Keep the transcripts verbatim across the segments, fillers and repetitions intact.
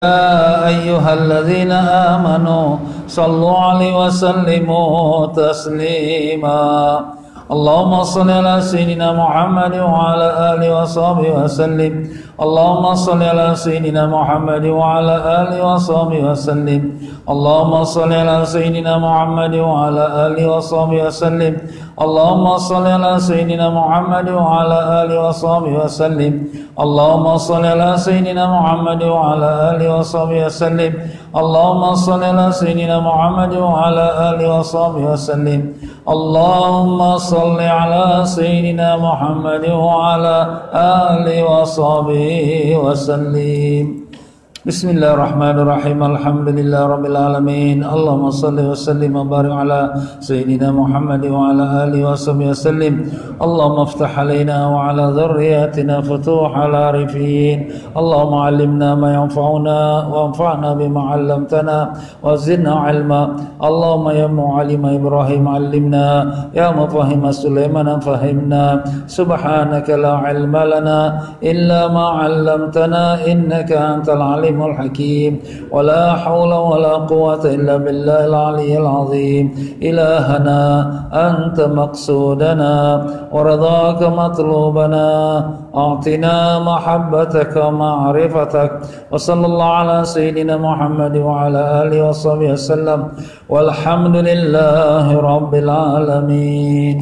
يا أيها الذين آمنوا صلوا عليه وسلموا تسليما اللهم صل على سيدنا محمد وعلى آله وصحبه وسلم اللهم صل على سيدنا محمد وعلى آله وصحبه وسلم اللهم صل على سيدنا محمد وعلى آله وصحبه وسلم اللهم صل على سيدنا محمد وعلى آله وصحبه وسلم اللهم صل على سيدنا محمد وعلى آله وصحبه وسلم اللهم صل على سيدنا محمد وعلى آله وصحبه وسلم اللهم صل على سيدنا محمد وعلى آله وصحبه وسلم بسم الله الرحمن الرحيم الحمد لله رب العالمين اللهم صل وسلم وبارك على سيدنا محمد وعلى آله وصحبه وسلم اللهم افتح علينا وعلى ذرياتنا فتوح العارفين اللهم علمنا ما ينفعنا وانفعنا بما علمتنا وزدنا علما اللهم يا معلم إبراهيم علمنا يا مفهم سليمان فهمنا سبحانك لا علم لنا إلا ما علمتنا إنك أنت العليم الحكيم ولا حول ولا قوة إلا بالله العلي العظيم إلهنا أنت مقصودنا ورضاك مطلوبنا أعطنا محبتك ومعرفتك وصلى الله على سيدنا محمد وعلى آله وصحبه وسلم والحمد لله رب العالمين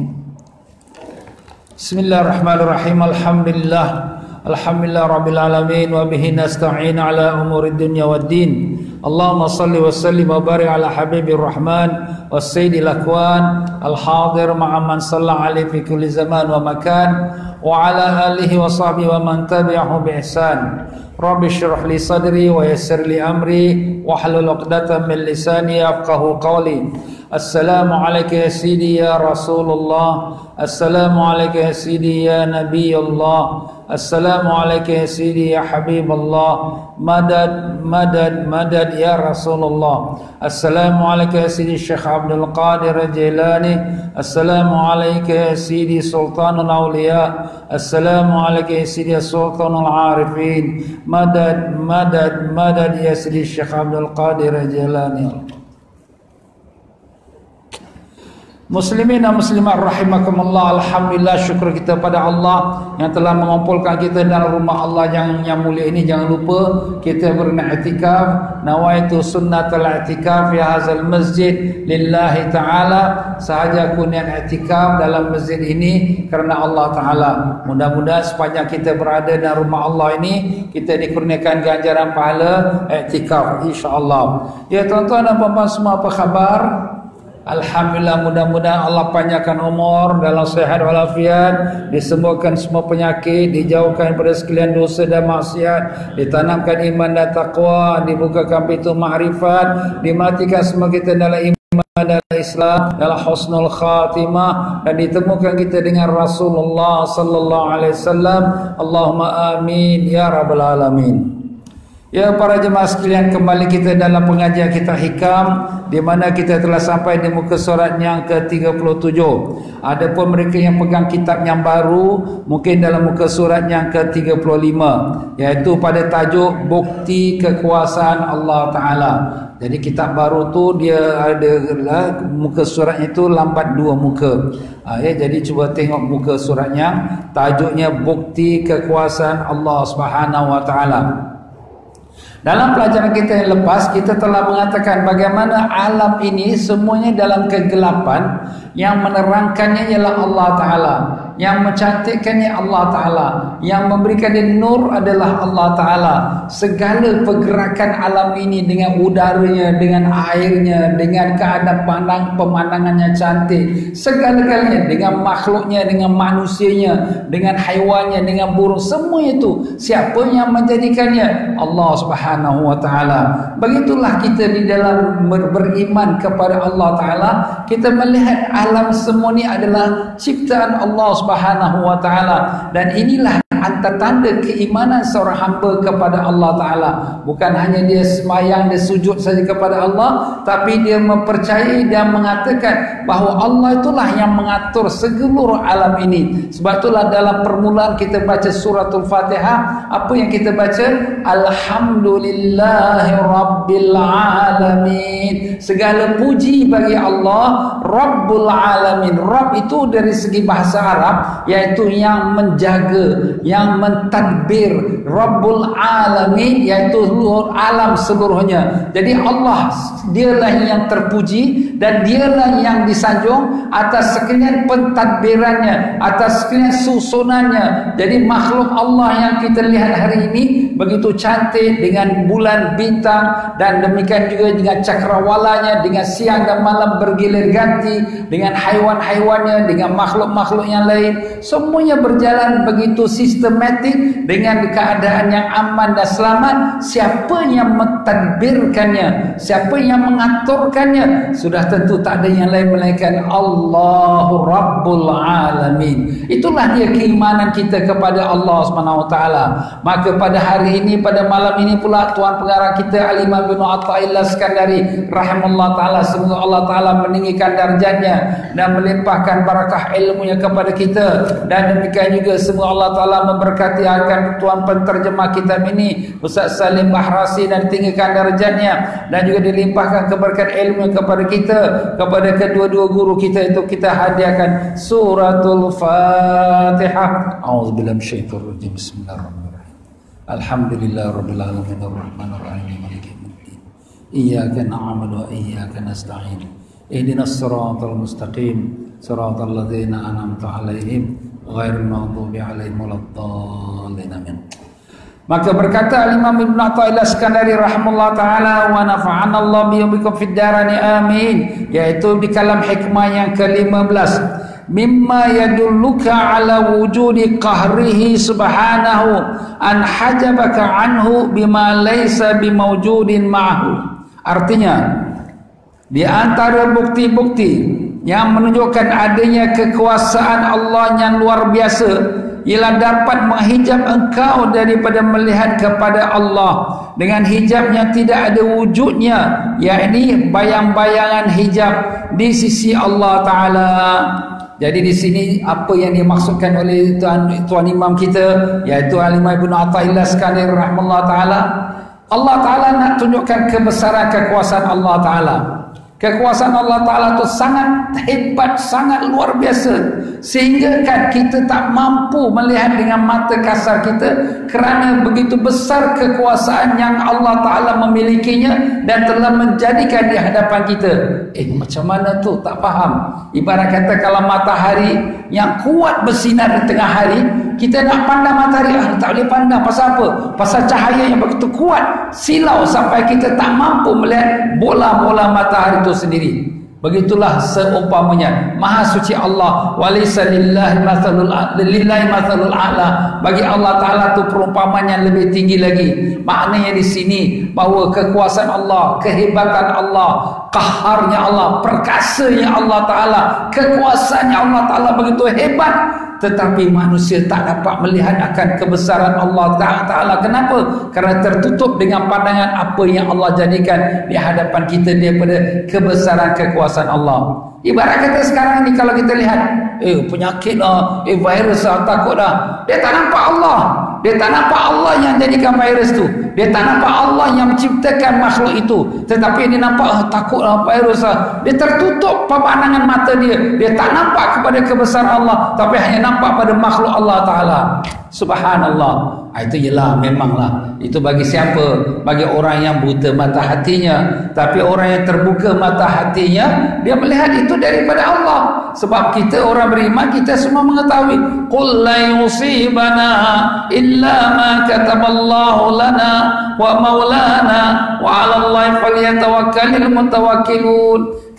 بسم الله الرحمن الرحيم الحمد لله Alhamdulillah Rabbil Alamin wa bihi nasta'in ala umuri dunya wad din Allahumma salli wa sallim wa barik ala habibir rahman wa sayyidil akwan al-hadir ma'a man salla alaihi fi kulli zaman wa makan wa ala alihi wa sahbihi wa man tabi'ahu bi ihsan Rabbi shrah li sadri wa yassir li amri wa hlul 'uqdatam min lisani yafqahu qawli Assalamu alayka ya sidi ya Rasulullah Assalamu alayka ya sidi ya Nabiyullah Assalamu alayka ya sidi ya Habibullah Madad, madad, madad ya Rasulullah Assalamu alayka ya sidi Syekh Abdul Qadir Jilani Assalamu alayka ya sidi Sultanul Awliya Assalamu alayka ya sidi Sultanul Arifin Madad, madad, madad ya sidi Syekh Abdul Qadir Jilani Muslimin dan muslimat rahimakumullah, alhamdulillah, syukur kita pada Allah yang telah mengumpulkan kita dalam rumah Allah yang, yang mulia ini. Jangan lupa kita beriktikaf, nawaitu sunnatul i'tikaf fi hadzal masjid lillahi taala. Sahaja aku niat i'tikaf dalam masjid ini kerana Allah taala. Mudah-mudahan sepanjang kita berada dalam rumah Allah ini kita dikurniakan ganjaran pahala i'tikaf insya-Allah. Ya tuan-tuan dan puan-puan semua, apa khabar? Alhamdulillah, mudah-mudahan Allah panjangkan umur dalam sehat walafiat, disembuhkan semua penyakit, dijauhkan daripada sekalian dosa dan maksiat, ditanamkan iman dan taqwa, dibukakan pintu ma'rifat, dimatikan semua kita dalam iman dan Islam, dalam husnul khatimah, dan ditemukan kita dengan Rasulullah sallallahu alaihi wasallam. Allahumma amin ya rabbal alamin. Ya para jemaah sekalian, kembali kita dalam pengajian kita Hikam, di mana kita telah sampai di muka surat yang ke tiga puluh tujuh. Adapun mereka yang pegang kitab yang baru, mungkin dalam muka surat yang ke tiga puluh lima, iaitu pada tajuk Bukti Kekuasaan Allah Ta'ala. Jadi kitab baru tu dia ada muka suratnya itu lambat dua muka. Ha, ya, jadi cuba tengok muka suratnya, tajuknya Bukti Kekuasaan Allah Subhanahu Wa Ta'ala. Dalam pelajaran kita yang lepas, kita telah mengatakan bagaimana alam ini semuanya dalam kegelapan, yang menerangkannya ialah Allah Ta'ala, yang mencantikkannya Allah Ta'ala, yang memberikan dia nur adalah Allah Ta'ala. Segala pergerakan alam ini dengan udaranya, dengan airnya, dengan keadaan pandang, pemandangannya cantik, segala-galanya, dengan makhluknya, dengan manusianya, dengan haiwannya, dengan burung, semua itu siapa yang menjadikannya? Allah Subhanahu Wa Ta'ala. Begitulah kita di dalam ber beriman kepada Allah Ta'ala, kita melihat alam semua ini adalah ciptaan Allah Subhanahu Wa Ta'ala, dan inilah antara tanda keimanan seorang hamba kepada Allah Ta'ala. Bukan hanya dia sembahyang, dia sujud saja kepada Allah, tapi dia mempercayai dan mengatakan bahawa Allah itulah yang mengatur seluruh alam ini. Sebab itulah dalam permulaan kita baca suratul Fatihah, apa yang kita baca? Alhamdulillahi Rabbil Alamin. Segala puji bagi Allah Rabbul Alamin. Rabb itu dari segi bahasa Arab iaitu yang menjaga, yang mentadbir. Rabbul Alamin iaitu seluruh alam seluruhnya. Jadi Allah dialah yang terpuji dan dialah yang disanjung atas sekalian pentadbirannya, atas sekalian susunannya. Jadi makhluk Allah yang kita lihat hari ini begitu cantik dengan bulan, bintang, dan demikian juga dengan cakrawalanya, dengan siang dan malam bergilir ganti, dengan haiwan-haiwannya, dengan makhluk-makhluk yang lain. Semuanya berjalan begitu sistematik dengan keadaan yang aman dan selamat. Siapa yang mentadbirkannya, siapa yang mengaturkannya, sudah tentu tak ada yang lain melainkan Allahu Rabbul Alamin. Itulah dia keimanan kita kepada Allah Subhanahu Wa Taala. Maka pada hari ini, pada malam ini pula, Tuan Pengarah kita Al-Imam Ibn Atha'illah Iskandari rahimahullah ta'ala, semoga Allah Ta'ala meninggikan darjatnya dan melimpahkan barakah ilmunya kepada kita. Dan demikian juga semoga Allah Ta'ala memberkati akan Tuan penterjemah kitab ini Ustaz Salim Bahrasi dan tinggikan darjatnya, dan juga dilimpahkan keberkat ilmu kepada kita, kepada kedua-dua guru kita. Itu kita hadiahkan suratul Fatihah. A'udzubillahi minasyaitonir rajim. Bismillahirrahmanirrahim. Alhamdulillah rabbil alamin arrahmanir rahim maliki yaumiddin. Iyyaka na'budu wa iyyaka nasta'in. Ihdinas siratal mustaqim, siratal ladzina an'amta 'alaihim ghairil maghdubi 'alaihim waladdallin. Amin. Maka berkata Imam Ibn Atha'illah Iskandari rahimahullah ta'ala, wa nafa'ana Allah bikum fid darani amin, yaitu di kalam hikmah yang ke lima belas, mimma yadulluka ala wujudi qahrihi subhanahu an hajabaka anhu bima laysa bimawjudin ma'ahu. Artinya, di antara bukti-bukti yang menunjukkan adanya kekuasaan Allah yang luar biasa ialah dapat menghijab engkau daripada melihat kepada Allah dengan hijab yang tidak ada wujudnya, yakni bayang-bayangan hijab di sisi Allah Ta'ala. Jadi di sini apa yang dimaksudkan oleh Tuan, Tuan Imam kita, iaitu Al-Imam Ibn Atha'illah Iskandari rahimahullah ta'ala, Allah Ta'ala nak tunjukkan kebesaran kekuasaan Allah Ta'ala. Kekuasaan Allah Ta'ala itu sangat hebat, sangat luar biasa, sehingga kan kita tak mampu melihat dengan mata kasar kita, kerana begitu besar kekuasaan yang Allah Ta'ala memilikinya dan telah menjadikan di hadapan kita. Eh macam mana tu? Tak faham. Ibarat kata kalau matahari yang kuat bersinar di tengah hari, kita nak pandang matahari, ah, tak boleh pandang. Pasal apa? Pasal cahaya yang begitu kuat, silau sampai kita tak mampu melihat bola-bola matahari itu sendiri. Begitulah seumpamanya Maha suci Allah, walaysa lillahi mathalul lillahi mathalul a'la. Bagi Allah Ta'ala tu perumpamaan yang lebih tinggi lagi. Maknanya di sini bahawa kekuasaan Allah, kehebatan Allah, qaharnya Allah, perkasanya Allah Ta'ala, kekuasaannya Allah Ta'ala begitu hebat, tetapi manusia tak dapat melihat akan kebesaran Allah Ta'ala. Kenapa? Kerana tertutup dengan pandangan apa yang Allah jadikan di hadapan kita daripada kebesaran kekuasaan Allah. Ibarat kata sekarang ni kalau kita lihat, eh penyakit lah, eh virus lah, takut dah. Dia tak nampak Allah. Dia tak nampak Allah yang jadikan virus tu. Dia tak nampak Allah yang menciptakan makhluk itu. Tetapi dia nampak, ah, takut lah virus lah. Dia tertutup pandangan mata dia. Dia tak nampak kepada kebesaran Allah, tapi hanya nampak pada makhluk Allah Ta'ala. Subhanallah. Itu ialah memanglah. Itu bagi siapa? Bagi orang yang buta mata hatinya. Tapi orang yang terbuka mata hatinya, dia melihat itu daripada Allah. Sebab kita orang beriman, kita semua mengetahui, qul la yusibana illa ma kataballahu lana wa maulana wa 'ala Allahi falyatawakkalul mutawakkilun.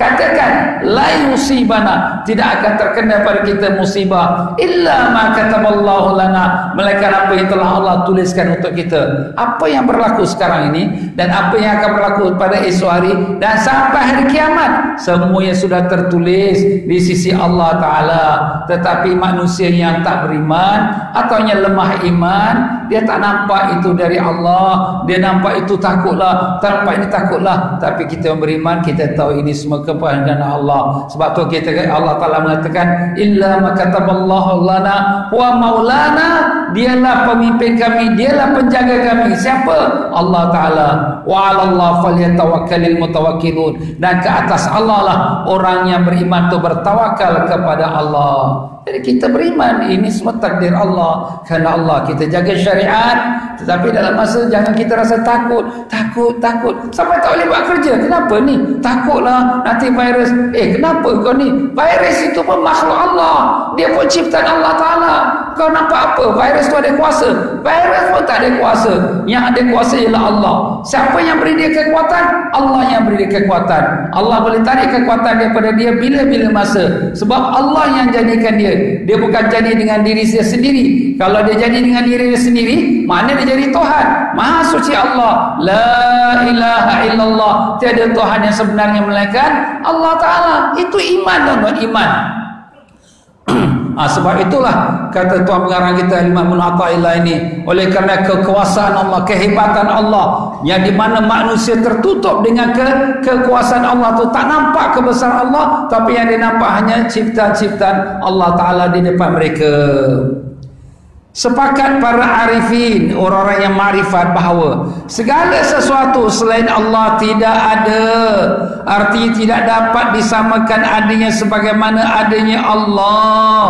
Katakan, la yusibana, tidak akan terkena pada kita musibah illa ma kataballahu lana, melainkan apa yang telah Allah tuliskan untuk kita. Apa yang berlaku sekarang ini dan apa yang akan berlaku pada esok hari dan sampai hari kiamat, semuanya sudah tertulis di sisi Allah Ta'ala. Tetapi manusia yang tak beriman atau yang lemah iman, dia tak nampak itu dari Allah, dia nampak itu takutlah, nampak ini takutlah. Tapi kita yang beriman, kita tahu ini semua kepada Allah. Sebab tu kita, Allah Ta'ala mengatakan, illa ma kataballahu lana wa maulana, dialah pemimpin kami, dialah penjaga kami. Siapa? Allah Ta'ala. Wa 'alallah falyatawakkalul mutawakkilun, dan ke atas Allah lah orang yang beriman tu bertawakal kepada Allah. Jadi kita beriman, ini semua takdir Allah. Kerana Allah kita jaga syariat, tetapi dalam masa jangan kita rasa takut, takut, takut sampai tak boleh buat kerja. Kenapa ni? Takutlah nanti virus. Eh, kenapa kau ni? Virus itu pun makhluk Allah, dia pun ciptaan Allah Ta'ala. Kau nampak apa? Virus tu ada kuasa? Virus pun tak ada kuasa. Yang ada kuasa ialah Allah. Siapa yang beri dia kekuatan? Allah yang beri dia kekuatan. Allah boleh tarik kekuatan daripada dia bila-bila masa. Sebab Allah yang jadikan dia. Dia bukan jadi dengan diri dia sendiri. Kalau dia jadi dengan diri dia sendiri, mana dia jadi Tuhan. Maha suci Allah, la ilaha illallah, tiada Tuhan yang sebenarnya melainkan Allah Ta'ala. Itu iman, tuan-tuan, iman. Ha, sebab itulah kata tuan pengarang kita Imam Ibn Athaillah ini, oleh kerana kekuasaan Allah, kehebatan Allah, yang di mana manusia tertutup dengan ke, kekuasaan Allah tu, tak nampak kebesaran Allah, tapi yang dia nampak hanya ciptaan-ciptaan Allah Ta'ala di depan mereka. Sepakat para arifin, orang-orang yang makrifat, bahawa segala sesuatu selain Allah tidak ada, artinya tidak dapat disamakan adanya sebagaimana adanya Allah.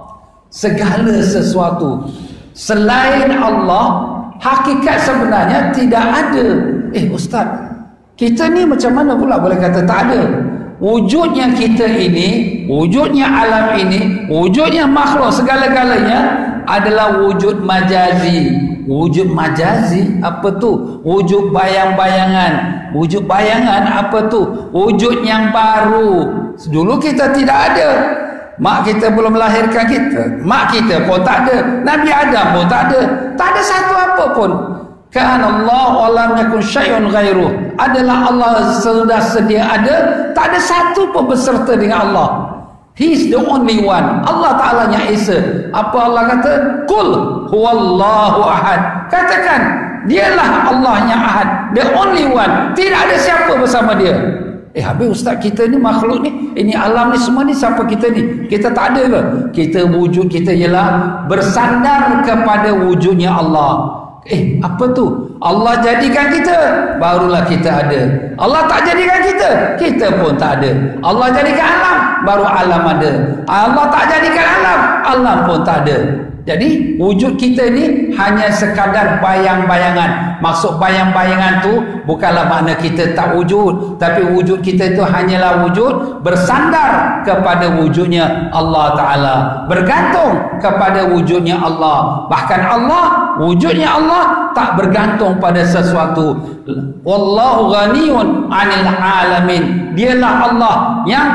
Segala sesuatu selain Allah, hakikat sebenarnya tidak ada. Eh Ustaz, kita ni macam mana pula boleh kata tak ada? Wujudnya kita ini, wujudnya alam ini, wujudnya makhluk segala-galanya adalah wujud majazi. Wujud majazi apa tu? Wujud bayang-bayangan. Wujud bayangan apa tu? Wujud yang baru. Dulu kita tidak ada. Mak kita belum melahirkan kita, mak kita pun tak ada, Nabi Adam pun tak ada. Tak ada satu apa pun. Kana Allah wa lam yakun syai'un ghairuh. Adalah Allah sudah sedia ada, tak ada satu pun berserta dengan Allah. He is the only one. Allah Ta'ala yang Esa. Apa Allah kata? Qul huwallahu ahad. Katakan, dialah Allah yang ahad, the only one. Tidak ada siapa bersama dia. Eh habis Ustaz, kita ni makhluk ni, ini alam ni semua ni, siapa kita ni? Kita tak ada ke? Kita wujud kita ialah bersandar kepada wujudnya Allah. Eh apa tu? Allah jadikan kita, barulah kita ada. Allah tak jadikan kita, kita pun tak ada. Allah jadikan alam, baru alam ada. Allah tak jadikan alam, alam pun tak ada. Jadi wujud kita ni hanya sekadar bayang-bayangan. Maksud bayang-bayangan tu bukanlah makna kita tak wujud, tapi wujud kita itu hanyalah wujud bersandar kepada wujudnya Allah Ta'ala, bergantung kepada wujudnya Allah. Bahkan Allah, wujudnya Allah tak bergantung pada sesuatu. Wallahu ghaniyun 'anil alamin. Dialah Allah yang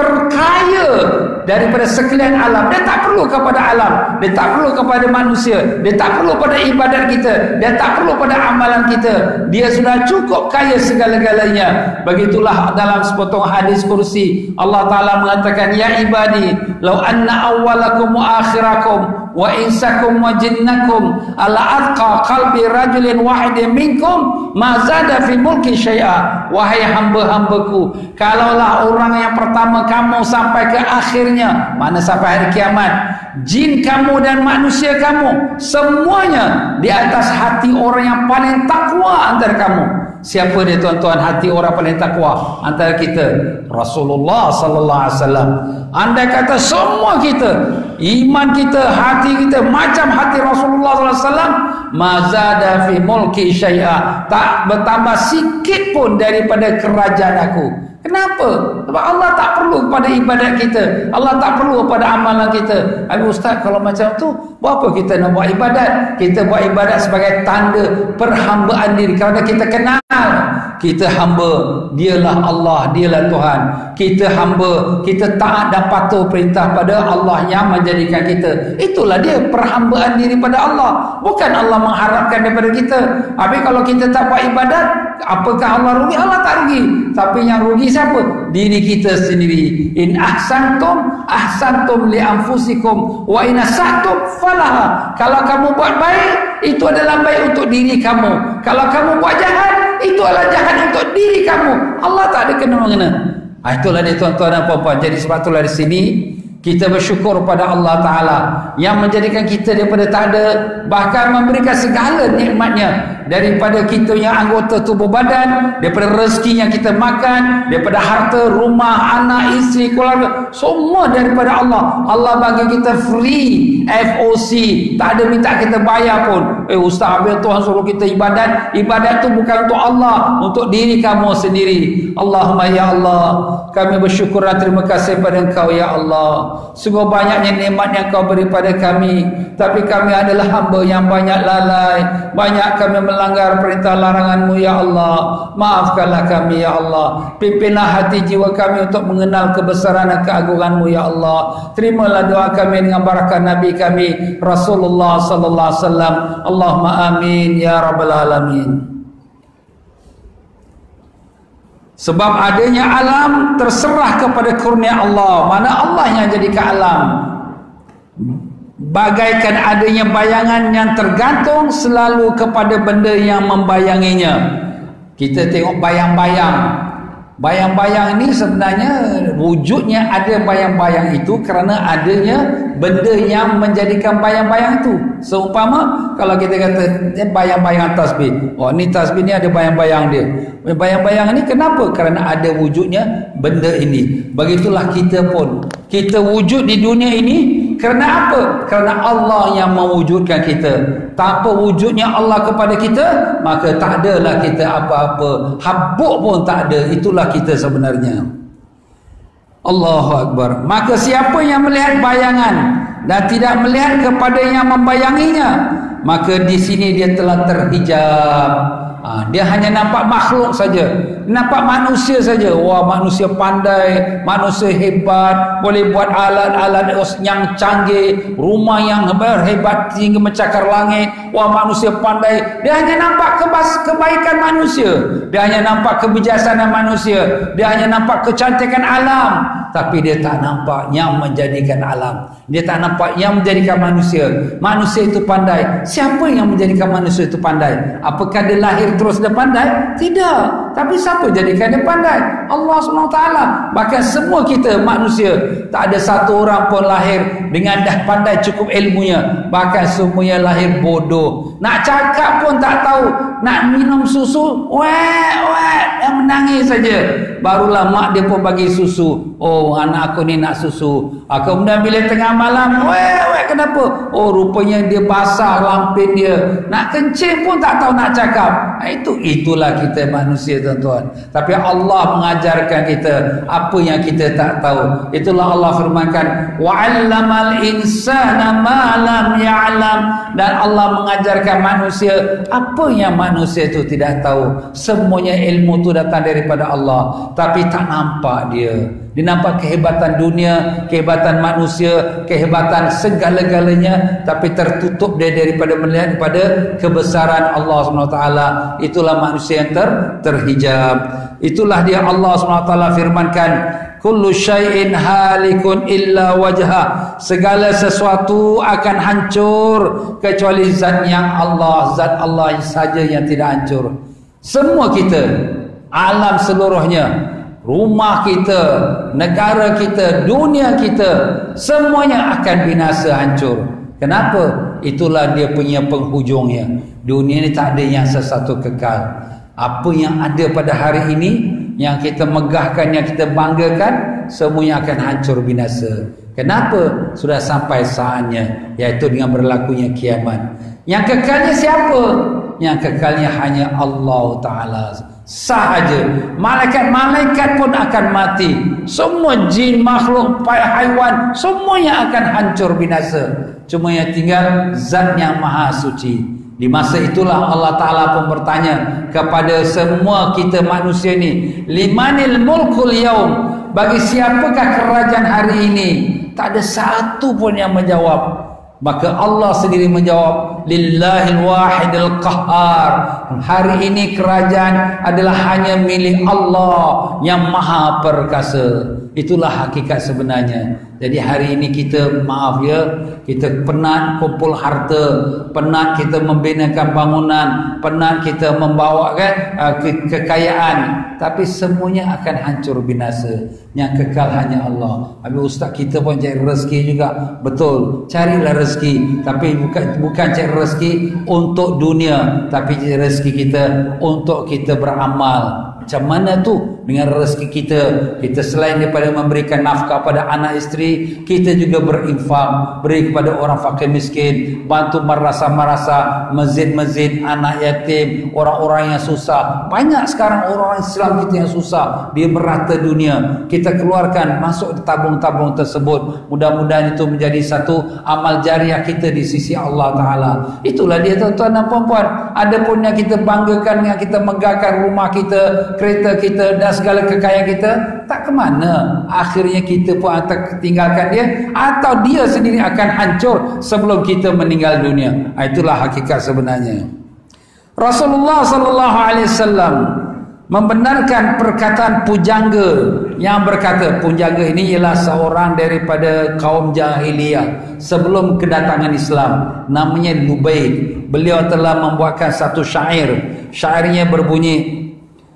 terkaya daripada sekalian alam. Dia tak perlu kepada alam, dia tak perlu kepada manusia, dia tak perlu pada ibadat kita, dia tak perlu pada amalan kita. Dia sudah cukup kaya segala-galanya. Begitulah dalam sepotong hadis kursi, Allah Ta'ala mengatakan, ya ibadi law anna awwalakum wa akhirakum wa insakum wa jinnakum ala atqa qalbi rajulin wahidin minkum ma zada fi mulki syai'a. Wahai hamba-hambaku, kalaulah orang yang pertama kamu sampai ke akhirnya, mana sampai hari kiamat, jin kamu dan manusia kamu semuanya di atas hati orang yang paling takwa antara kamu. Siapa dia tuan-tuan hati orang paling takwa antara kita? Rasulullah sallallahu alaihi wasallam. Andai kata semua kita, iman kita, hati kita macam hati Rasulullah sallallahu alaihi wasallam, mazada fi mulki syai'a, tak bertambah sikit pun daripada kerajaan aku. Kenapa? Sebab Allah tak perlu kepada ibadat kita. Allah tak perlu kepada amalan kita. Habis Ustaz, kalau macam tu, buat apa kita nak buat ibadat? Kita buat ibadat sebagai tanda perhambaan diri. Kerana kita kenal kita hamba, dialah Allah, dialah Tuhan. Kita hamba, kita taat dan patuh perintah pada Allah yang menjadikan kita. Itulah dia perhambaan diri pada Allah. Bukan Allah mengharapkan daripada kita. Habis kalau kita tak buat ibadat, apakah Allah rugi? Allah tak rugi. Tapi yang rugi siapa? Diri kita sendiri. In ahsantum ahsantum li anfusikum wa in asatum falaha. Kalau kamu buat baik, itu adalah baik untuk diri kamu. Kalau kamu buat jahat, itu adalah jahat untuk diri kamu. Allah tak ada kena-mengena. Ha, itulah dia tuan-tuan dan puan-puan. Jadi sebab itulah di sini kita bersyukur pada Allah Ta'ala yang menjadikan kita daripada tak ada, bahkan memberikan segala nikmatnya, daripada kita yang anggota tubuh badan, daripada rezeki yang kita makan, daripada harta, rumah, anak, isteri, keluarga, semua daripada Allah. Allah bagi kita free, F O C, tak ada minta kita bayar pun. Eh Ustaz, habis Tuhan suruh kita ibadat. Ibadat tu bukan untuk Allah, untuk diri kamu sendiri. Allahumma ya Allah, kami bersyukur dan terima kasih pada Engkau ya Allah. Sungguh banyaknya nikmat yang Kau beri pada kami, tapi kami adalah hamba yang banyak lalai, banyak kami melanggar perintah larangan-Mu ya Allah. Maafkanlah kami ya Allah. Pimpinlah hati jiwa kami untuk mengenal kebesaran dan keagungan-Mu ya Allah. Terimalah doa kami dengan barakah Nabi kami Rasulullah sallallahu alaihi wasallam. Allahumma amin ya rabbal alamin. Sebab adanya alam terserah kepada kurnia Allah. Mana Allah yang jadikan alam. Bagaikan adanya bayangan yang tergantung selalu kepada benda yang membayanginya. Kita tengok bayang-bayang. Bayang-bayang ini sebenarnya wujudnya ada bayang-bayang itu kerana adanya benda yang menjadikan bayang-bayang itu. Seumpama kalau kita kata bayang-bayang tasbih. Oh, ni tasbih ni ada bayang-bayang dia. Bayang-bayang ini kenapa? Kerana ada wujudnya benda ini. Begitulah kita pun. Kita wujud di dunia ini kerana apa? Kerana Allah yang mewujudkan kita. Tanpa wujudnya Allah kepada kita, maka tak adalah kita apa-apa. Habuk pun tak ada. Itulah kita sebenarnya. Allahu Akbar. Maka siapa yang melihat bayangan dan tidak melihat kepada yang membayanginya, maka di sini dia telah terhijab. Ha, dia hanya nampak makhluk saja, nampak manusia saja. Wah, manusia pandai, manusia hebat, boleh buat alat-alat yang canggih, rumah yang hebat sehingga mencakar langit. Wah, manusia pandai. Dia hanya nampak kebaikan manusia, dia hanya nampak kebijaksanaan manusia, dia hanya nampak kecantikan alam, tapi dia tak nampak yang menjadikan alam. Dia tak nampak yang menjadikan manusia. Manusia itu pandai. Siapa yang menjadikan manusia itu pandai? Apakah dia lahir terus dia pandai? Tidak. Tapi siapa jadikan dia pandai? Allah subhanahu wa taala. Bahkan semua kita manusia, tak ada satu orang pun lahir dengan dah pandai cukup ilmunya. Bahkan semuanya lahir bodoh. Nak cakap pun tak tahu. Nak minum susu, weh, weh, yang menangis saja. Barulah mak dia pun bagi susu. Oh, anak aku ni nak susu. Ah, kemudian bila tengah malam, weh, weh, kenapa? Oh, rupanya dia basah lampin dia. Nak kencing pun tak tahu nak cakap. Itu itulah kita manusia, tuan-tuan. Tapi Allah mengajarkan kita apa yang kita tak tahu. Itulah Allah firmankan, wa 'allamal insana ma lam ya'lam. Dan Allah mengajarkan manusia apa yang manusia itu tidak tahu. Semuanya ilmu itu datang daripada Allah, tapi tak nampak dia. Dia nampak kehebatan dunia, kehebatan manusia, kehebatan segala-galanya, tapi tertutup dia daripada melihat kepada kebesaran Allah subhanahu wa taala. Itulah manusia yang ter, terhijab. Itulah dia Allah subhanahu wa taala firmankan, kullu syai'in halikun illa wajha. Segala sesuatu akan hancur kecuali zat yang Allah, zat Allah saja yang tidak hancur. Semua kita, alam seluruhnya, rumah kita, negara kita, dunia kita, semuanya akan binasa, hancur. Kenapa? Itulah dia punya penghujungnya. Dunia ni tak ada yang sesuatu kekal. Apa yang ada pada hari ini, yang kita megahkan, yang kita banggakan, semuanya akan hancur binasa. Kenapa? Sudah sampai saatnya, yaitu dengan berlakunya kiamat. Yang kekalnya siapa? Yang kekalnya hanya Allah Ta'ala Sah aja. Malaikat-malaikat pun akan mati. Semua jin, makhluk, haiwan, semuanya akan hancur binasa. Cuma yang tinggal zat yang maha suci. Di masa itulah Allah Ta'ala pun bertanya kepada semua kita manusia ni, limanil mulkul yaum, bagi siapakah kerajaan hari ini? Tak ada satu pun yang menjawab. Maka Allah sendiri menjawab, lillahil wahidil qahhar. Hari ini kerajaan adalah hanya milik Allah yang maha perkasa. Itulah hakikat sebenarnya. Jadi hari ini kita, maaf ya, kita penat kumpul harta, penat kita membinakan bangunan, penat kita membawa kan uh, ke kekayaan, tapi semuanya akan hancur binasa. Yang kekal hanya Allah. Habis ustaz kita pun cari rezeki juga. Betul, carilah rezeki, tapi bukan bukan cari rezeki untuk dunia, tapi cari rezeki kita untuk kita beramal. Macam mana tu dengan rezeki kita? Kita selain daripada memberikan nafkah pada anak isteri, kita juga berinfak, beri kepada orang fakir miskin, bantu marasa-marasa, masjid-masjid, anak yatim, orang-orang yang susah. Banyak sekarang orang Islam kita yang susah, dia merata dunia. Kita keluarkan, masuk di tabung-tabung tersebut. Mudah-mudahan itu menjadi satu amal jariah kita di sisi Allah Ta'ala. Itulah dia tuan-tuan dan puan-puan. Ada pun yang kita banggakan, yang kita megahkan rumah kita, kereta kita dan segala kekayaan kita, tak ke mana? Akhirnya kita pun akan tinggalkan dia, atau dia sendiri akan hancur sebelum kita meninggal dunia. Itulah hakikat sebenarnya. Rasulullah sallallahu alaihi wasallam membenarkan perkataan pujangga yang berkata, pujangga ini ialah seorang daripada kaum jahiliyah sebelum kedatangan Islam, namanya Lubayd. Beliau telah membuatkan satu syair. Syairnya berbunyi,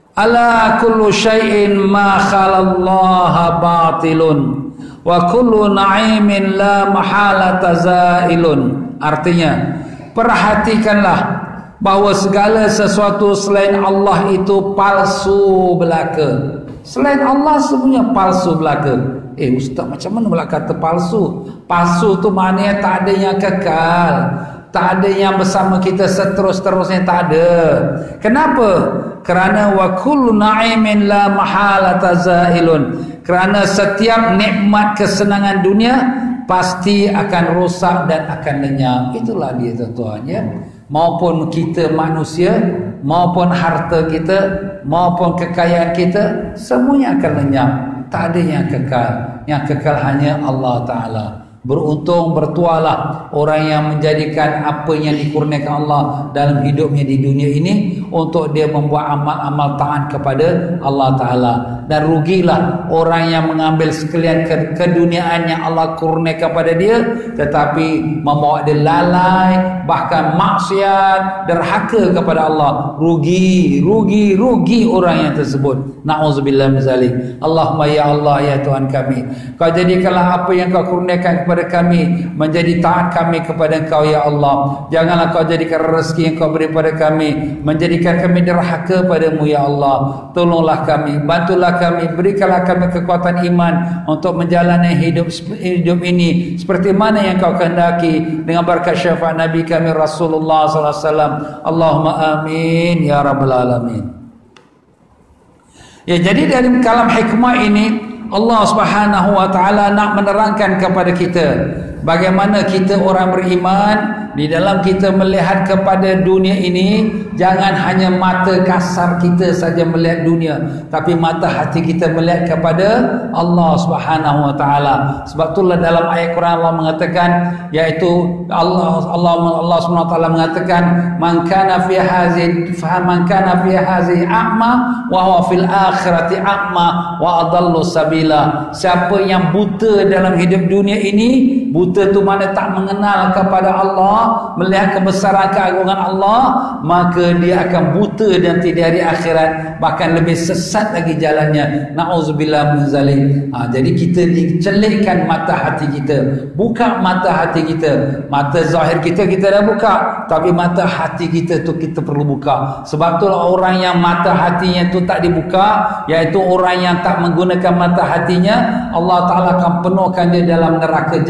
ala kullu syai'in ma khalallaha batilun wa kullu na'imin la mahalata zailun. Artinya, perhatikanlah bahawa segala sesuatu selain Allah itu palsu belaka. Selain Allah semuanya palsu belaka. Eh ustaz, macam mana pula kata palsu? Palsu tu maknanya tak ada yang kekal, tak ada yang bersama kita seterus-terusnya, tak ada. Kenapa? Kerana wa kullu na'imin la mahalata zailun. Kerana setiap nikmat kesenangan dunia pasti akan rosak dan akan lenyap. Itulah dia tuan-tuan ya. Maupun kita manusia, maupun harta kita, maupun kekayaan kita, semuanya akan lenyap. Tak ada yang kekal. Yang kekal hanya Allah Ta'ala. Beruntung, bertualah orang yang menjadikan apa yang dikurniakan Allah dalam hidupnya di dunia ini untuk dia membuat amal-amal taat kepada Allah Ta'ala. Dan rugilah orang yang mengambil sekalian ke keduniaan yang Allah kurniakan kepada dia, tetapi membawa dia lalai, bahkan maksiat, derhaka kepada Allah. Rugi, rugi, rugi orang yang tersebut. Na'udzubillah min zalik. Allahumma ya Allah, ya Tuhan kami, Kau jadikanlah apa yang Kau kurniakan kepada kami menjadi taat kami kepada Engkau ya Allah. Janganlah Kau jadikan rezeki yang Kau beri pada kami menjadikan kami derhaka padamu ya Allah. Tolonglah kami, bantulah kami, berikanlah kami kekuatan iman untuk menjalani hidup hidup ini seperti mana yang Kau kehendaki dengan berkat syafaat Nabi kami Rasulullah sallallahu alaihi wasallam. Allahumma amin ya rabbal alamin. Ya, jadi dari kalam hikmah ini Allah Subhanahu wa taala nak menerangkan kepada kita bagaimana kita orang beriman di dalam kita melihat kepada dunia ini, jangan hanya mata kasar kita saja melihat dunia, tapi mata hati kita melihat kepada Allah Subhanahu wa taala. Sebab itulah dalam ayat Quran Allah mengatakan, yaitu Allah Allah Allah Subhanahu wa taala mengatakan, man kana fi hazi fa man kana fi hazi a'ma wa huwa fil akhirati a'ma wa adallu sabila. Siapa yang buta dalam hidup dunia ini, buta tu mana tak mengenal kepada Allah, melihat kebesaran keagungan Allah, maka dia akan buta nanti di hari akhirat, bahkan lebih sesat lagi jalannya. Na'udzubillah min zalik. Ha, jadi kita dicelikkan mata hati kita, buka mata hati kita. Mata zahir kita kita dah buka, tapi mata hati kita tu kita perlu buka. Sebab itulah orang yang mata hatinya tu tak dibuka, iaitu orang yang tak menggunakan mata hatinya, Allah Ta'ala akan penuhkan dia dalam neraka Jahannam.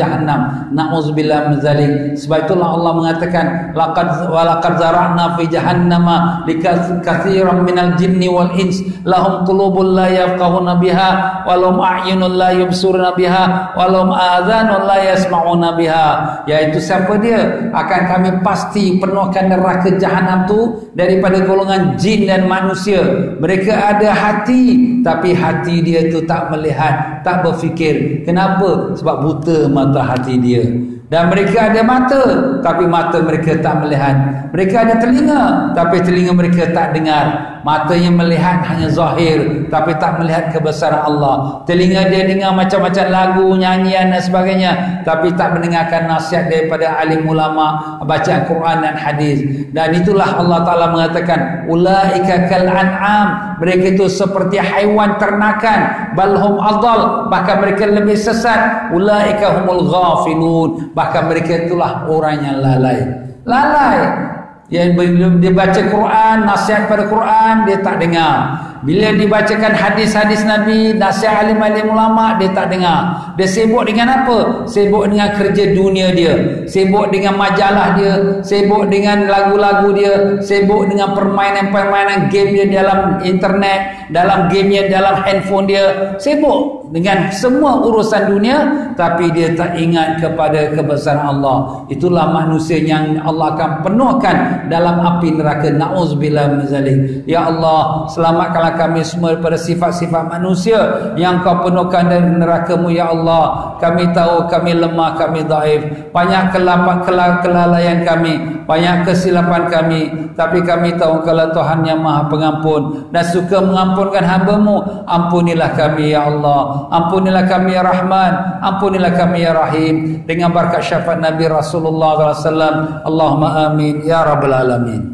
Na'udzubillah min zalik. Sebab itulah Allah mengatakan laqad walaqad zara'na fi jahannama likatsiran minal jinni wal ins lahum qulubun la yafqahuna biha wa lahum a'yunun la yubsiruna biha wa lahum adhanun la yasma'una biha. Yaitu siapa dia? Akan kami pasti penuhkan neraka jahanam tu daripada golongan jin dan manusia. Mereka ada hati, tapi hati dia tu tak melihat, tak berfikir. Kenapa? Sebab buta mata hati dia. Dan mereka ada mata, tapi mata mereka tak melihat. Mereka ada telinga, tapi telinga mereka tak dengar. Matanya melihat hanya zahir, tapi tak melihat kebesaran Allah. Telinga dia dengar macam-macam lagu, nyanyian dan sebagainya, tapi tak mendengarkan nasihat daripada alim ulama, baca Quran dan hadis. Dan itulah Allah Ta'ala mengatakan, ulaika kal an'am, mereka itu seperti haiwan ternakan, balhum adal, bahkan mereka lebih sesat, ulaika humul ghafilun, bahkan mereka itulah orang yang lalai. Lalai. Yang belum dia baca Quran, nasihat pada Quran, dia tak dengar. Bila dibacakan hadis-hadis Nabi, nasihat alim-alim ulama, dia tak dengar. Dia sibuk dengan apa? Sibuk dengan kerja dunia dia, sibuk dengan majalah dia, sibuk dengan lagu-lagu dia, sibuk dengan permainan-permainan game dia dalam internet, dalam gamenya dalam handphone dia, sibuk dengan semua urusan dunia, tapi dia tak ingat kepada kebesaran Allah. Itulah manusia yang Allah akan penuhkan dalam api neraka. Na'udzubillah min zalik. Ya Allah, selamatkanlah kami semua daripada sifat-sifat manusia yang Kau penuhkan dari neraka-Mu. Ya Allah, kami tahu kami lemah, kami dhaif, banyak kelapan kelalaian kami, banyak kesilapan kami, tapi kami tahu kalau Tuhan yang Maha Pengampun dan suka mengampunkan hamba-Mu. Ampunilah kami ya Allah, ampunilah kami ya Rahman, ampunilah kami ya Rahim, dengan berkat syafaat Nabi Rasulullah sallallahu alaihi wasallam. Allahumma amin ya rabbal alamin.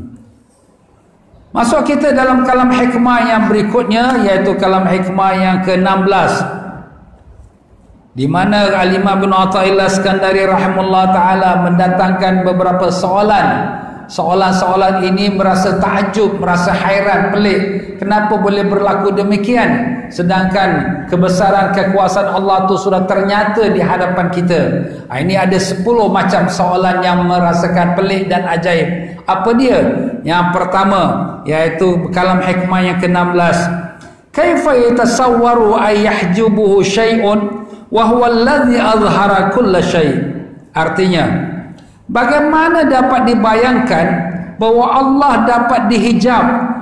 Masuk kita dalam kalam hikmah yang berikutnya, iaitu kalam hikmah yang ke enam belas, di mana Al-Imam Ibn Athaillah Iskandari rahimahullah ta'ala mendatangkan beberapa soalan. Soalan-soalan ini merasa takjub, merasa hairan, pelik. Kenapa boleh berlaku demikian? Sedangkan kebesaran kekuasaan Allah itu sudah ternyata di hadapan kita. Ini ada sepuluh macam soalan yang merasakan pelik dan ajaib. Apa dia? Yang pertama, yaitu kalam hikmah yang ke enam belas. Kaifa yatasawwaru ay yahjubuhu syai'un wa huwa alladhi azhara kulla syai'. Artinya, bagaimana dapat dibayangkan bahawa Allah dapat dihijab,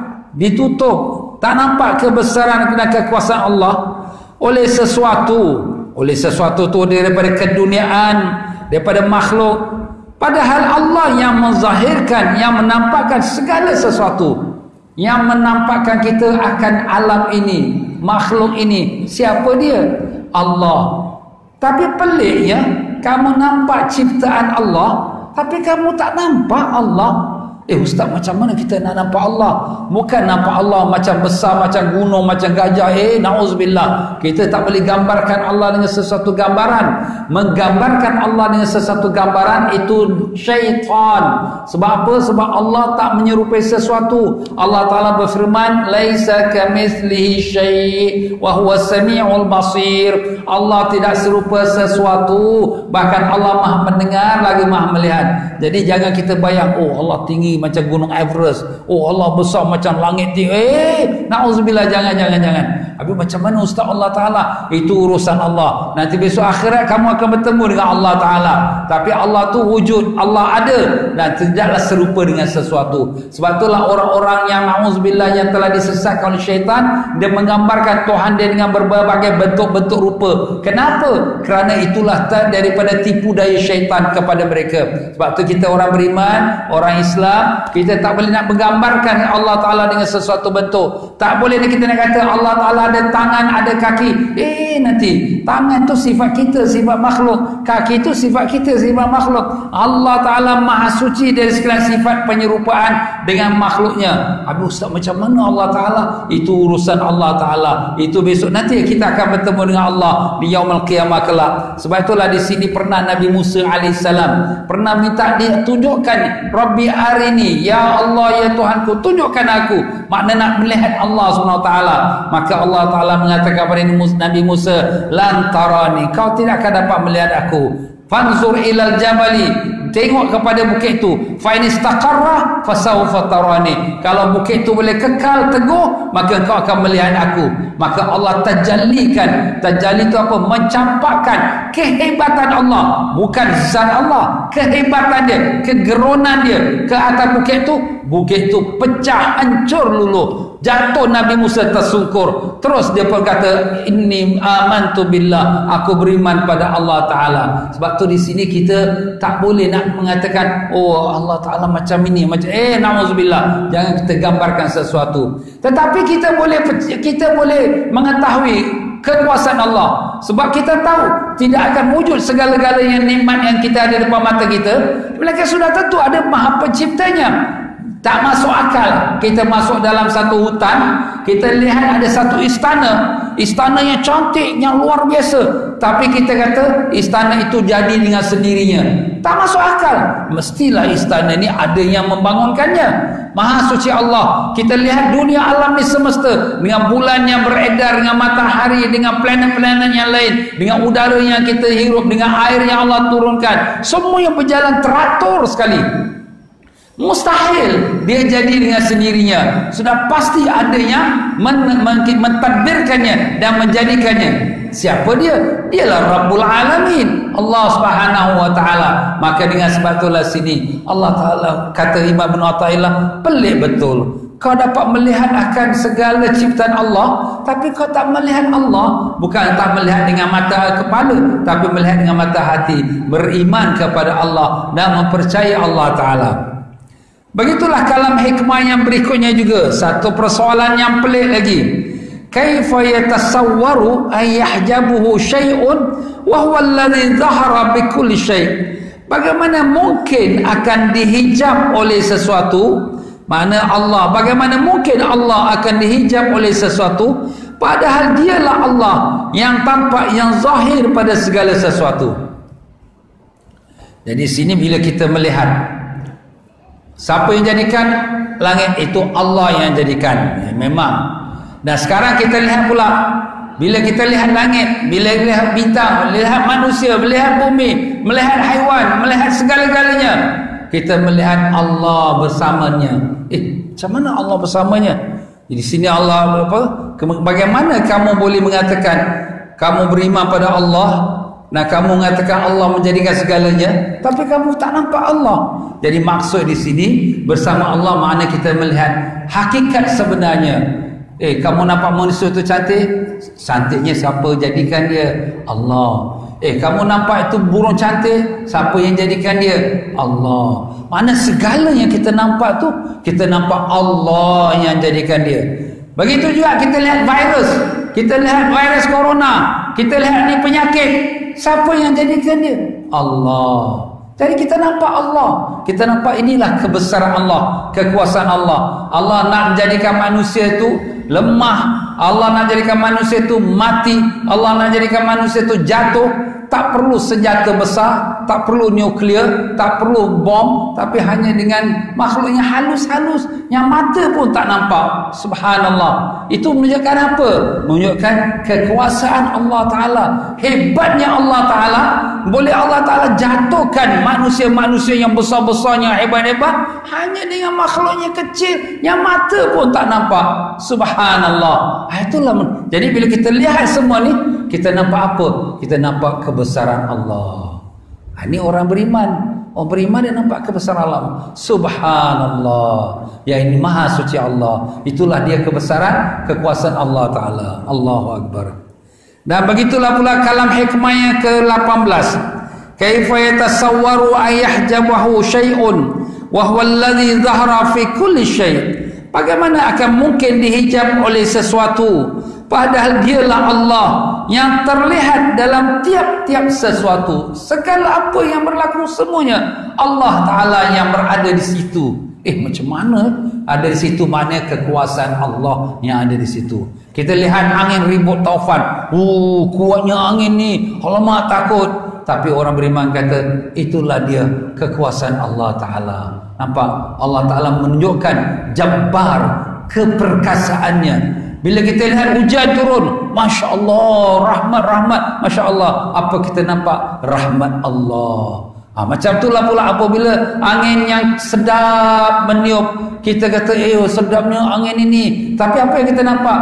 ditutup, tak nampak kebesaran dan kekuasaan Allah oleh sesuatu, oleh sesuatu tu daripada keduniaan, daripada makhluk. Padahal Allah yang menzahirkan, yang menampakkan segala sesuatu, yang menampakkan kita akan alam ini, makhluk ini. Siapa dia? Allah. Tapi peliknya, kamu nampak ciptaan Allah, tapi kamu tak nampak Allah. Eh ustaz, macam mana kita nak nampak Allah? Bukan nampak Allah macam besar, macam gunung, macam gajah. Eh na'udzubillah. Kita tak boleh gambarkan Allah dengan sesuatu gambaran. Menggambarkan Allah dengan sesuatu gambaran itu syaitan. Sebab apa? Sebab Allah tak menyerupai sesuatu. Allah Ta'ala berfirman, laisa kamitslihi syai' wa huwa samiul basir. Allah tidak serupa sesuatu, bahkan Allah Maha mendengar lagi Maha melihat. Jadi jangan kita bayang, oh Allah tinggi macam gunung Everest, oh Allah besar macam langit tinggi. Eh na'udzubillah, jangan jangan jangan. Habis macam mana Ustaz Allah Ta'ala? Itu urusan Allah. Nanti besok akhirat kamu akan bertemu dengan Allah Ta'ala. Tapi Allah tu wujud, Allah ada dan tidaklah serupa dengan sesuatu. Sebab itulah orang-orang yang na'udzubillah yang telah disesatkan oleh syaitan, dia menggambarkan Tuhan dia dengan berbagai bentuk-bentuk rupa. Kenapa? Kerana itulah daripada tipu daya syaitan kepada mereka. Sebab tu kita orang beriman, orang Islam, kita tak boleh nak menggambarkan Allah Ta'ala dengan sesuatu bentuk. Tak boleh kita nak kata Allah Ta'ala ada tangan, ada kaki. Eh nanti tangan tu sifat kita, sifat makhluk. Kaki tu sifat kita, sifat makhluk. Allah Ta'ala Maha suci dari segala sifat penyerupaan dengan makhluknya. Aduh Ustaz, macam mana Allah Ta'ala? Itu urusan Allah Ta'ala. Itu besok nanti kita akan bertemu dengan Allah di yaumul qiyamah kelak. Sebab itulah di sini pernah Nabi Musa alaihissalam pernah minta dia tunjukkan, Rabbi arini, ya Allah ya Tuhanku, tunjukkan aku. Makna nak melihat Allah subhanahu wa taala. Maka Allah Ta'ala mengatakan kepada Nabi Musa, lan tarani, kau tidak akan dapat melihat aku. Fanzur ilal jabali, tengok kepada bukit itu. Fa in istaqarra fasawfa tarani. Kalau bukit itu boleh kekal teguh, maka engkau akan melihat aku. Maka Allah tajallikan. Tajalli itu apa? Mencampakkan kehebatan Allah, bukan zat Allah, kehebatan dia, kegeronan dia ke atas bukit itu. Bukit itu pecah, hancur luluh. Jatuh Nabi Musa tersungkur. Terus dia berkata, inni amantu billah, aku beriman pada Allah Ta'ala. Sebab tu di sini kita tak boleh nak mengatakan, oh Allah Ta'ala macam ini, macam eh na'udzubillah. Jangan kita gambarkan sesuatu. Tetapi kita boleh kita boleh mengetahui kekuasaan Allah. Sebab kita tahu tidak akan wujud segala-galanya nikmat yang kita ada depan mata kita, melainkan sudah tentu ada Maha Penciptanya. Tak masuk akal kita masuk dalam satu hutan, kita lihat ada satu istana, istana yang cantik, yang luar biasa, tapi kita kata istana itu jadi dengan sendirinya. Tak masuk akal. Mestilah istana ini ada yang membangunkannya. Maha suci Allah. Kita lihat dunia alam ni semesta, dengan bulan yang beredar, dengan matahari, dengan planet-planet yang lain, dengan udara yang kita hirup, dengan air yang Allah turunkan, semua yang berjalan teratur sekali. Mustahil dia jadi dengan sendirinya. Sudah pasti ada yang men men mentadbirkannya dan menjadikannya. Siapa dia? Dialah Rabbul Alamin, Allah Subhanahu wa taala. Maka dengan sebab itulah sini Allah Taala kata Imam Ibn Athaillah, pelik betul. Kau dapat melihat akan segala ciptaan Allah, tapi kau tak melihat Allah. Bukan tak melihat dengan mata kepala, tapi melihat dengan mata hati. Beriman kepada Allah dan mempercayai Allah Taala. Begitulah kalam hikmah yang berikutnya juga. Satu persoalan yang pelik lagi. Kaifa yatasawwaru ay yahjabuhu syai'un wa huwa alladhi dhahara bi kulli syai'. Bagaimana mungkin akan dihijab oleh sesuatu? Mana Allah, bagaimana mungkin Allah akan dihijab oleh sesuatu, padahal dialah Allah yang tampak, yang zahir pada segala sesuatu. Jadi sini bila kita melihat siapa yang jadikan langit, itu Allah yang jadikan. Ya, memang. Dan sekarang kita lihat pula, bila kita lihat langit, bila lihat bintang, melihat manusia, melihat bumi, melihat haiwan, melihat segala-galanya, kita melihat Allah bersamanya. Eh, macam mana Allah bersamanya? Di sini Allah apa? Bagaimana kamu boleh mengatakan kamu beriman pada Allah, nah kamu mengatakan Allah menjadikan segalanya, tapi kamu tak nampak Allah? Jadi maksud di sini bersama Allah makna kita melihat hakikat sebenarnya. Eh, kamu nampak manusia itu cantik? Cantiknya siapa jadikan dia? Allah. Eh, kamu nampak itu burung cantik? Siapa yang jadikan dia? Allah. Mana segala yang kita nampak tu, kita nampak Allah yang jadikan dia. Begitu juga kita lihat virus, kita lihat virus corona, kita lihat ni penyakit, siapa yang jadikan dia? Allah. Jadi kita nampak Allah, kita nampak inilah kebesaran Allah, kekuasaan Allah. Allah nak menjadikan manusia itu lemah, Allah nak jadikan manusia itu mati, Allah nak jadikan manusia itu jatuh. Tak perlu senjata besar, tak perlu nuklear, tak perlu bom, tapi hanya dengan makhluk yang halus-halus, yang mata pun tak nampak. Subhanallah. Itu menunjukkan apa? Menunjukkan kekuasaan Allah Ta'ala, hebatnya Allah Ta'ala. Boleh Allah Ta'ala jatuhkan manusia-manusia yang besar-besarnya, hebat-hebat, hanya dengan makhluknya kecil, yang mata pun tak nampak. Subhanallah. Itulah. Jadi bila kita lihat semua ni, kita nampak apa? Kita nampak kebesaran Allah. Ini orang beriman. Orang beriman dia nampak kebesaran Allah. Subhanallah. Ya, ini maha suci Allah. Itulah dia kebesaran, kekuasaan Allah Ta'ala. Allahu Akbar. Dan begitulah pula kalam hikmah yang ke lapan belas. Kaifa yatasawwaru ayyahjabahu syai'un wa huwa alladhi dhahara fi kulli syai'. Bagaimana akan mungkin dihijab oleh sesuatu, padahal dialah Allah yang terlihat dalam tiap-tiap sesuatu. Segala apa yang berlaku semuanya Allah Ta'ala yang berada di situ. Eh, macam mana ada di situ? Maknanya kekuasaan Allah yang ada di situ. Kita lihat angin ribut taufan. Oh, kuatnya angin ni, alamak takut. Tapi orang beriman kata itulah dia kekuasaan Allah Ta'ala. Nampak? Allah Ta'ala menunjukkan jabbar keperkasaannya Bila kita lihat hujan turun, Masya Allah, rahmat-rahmat, Masya Allah. Apa kita nampak? Rahmat Allah. Ha, macam itulah pula apabila angin yang sedap meniup, kita kata, eh sedapnya angin ini. Tapi apa yang kita nampak?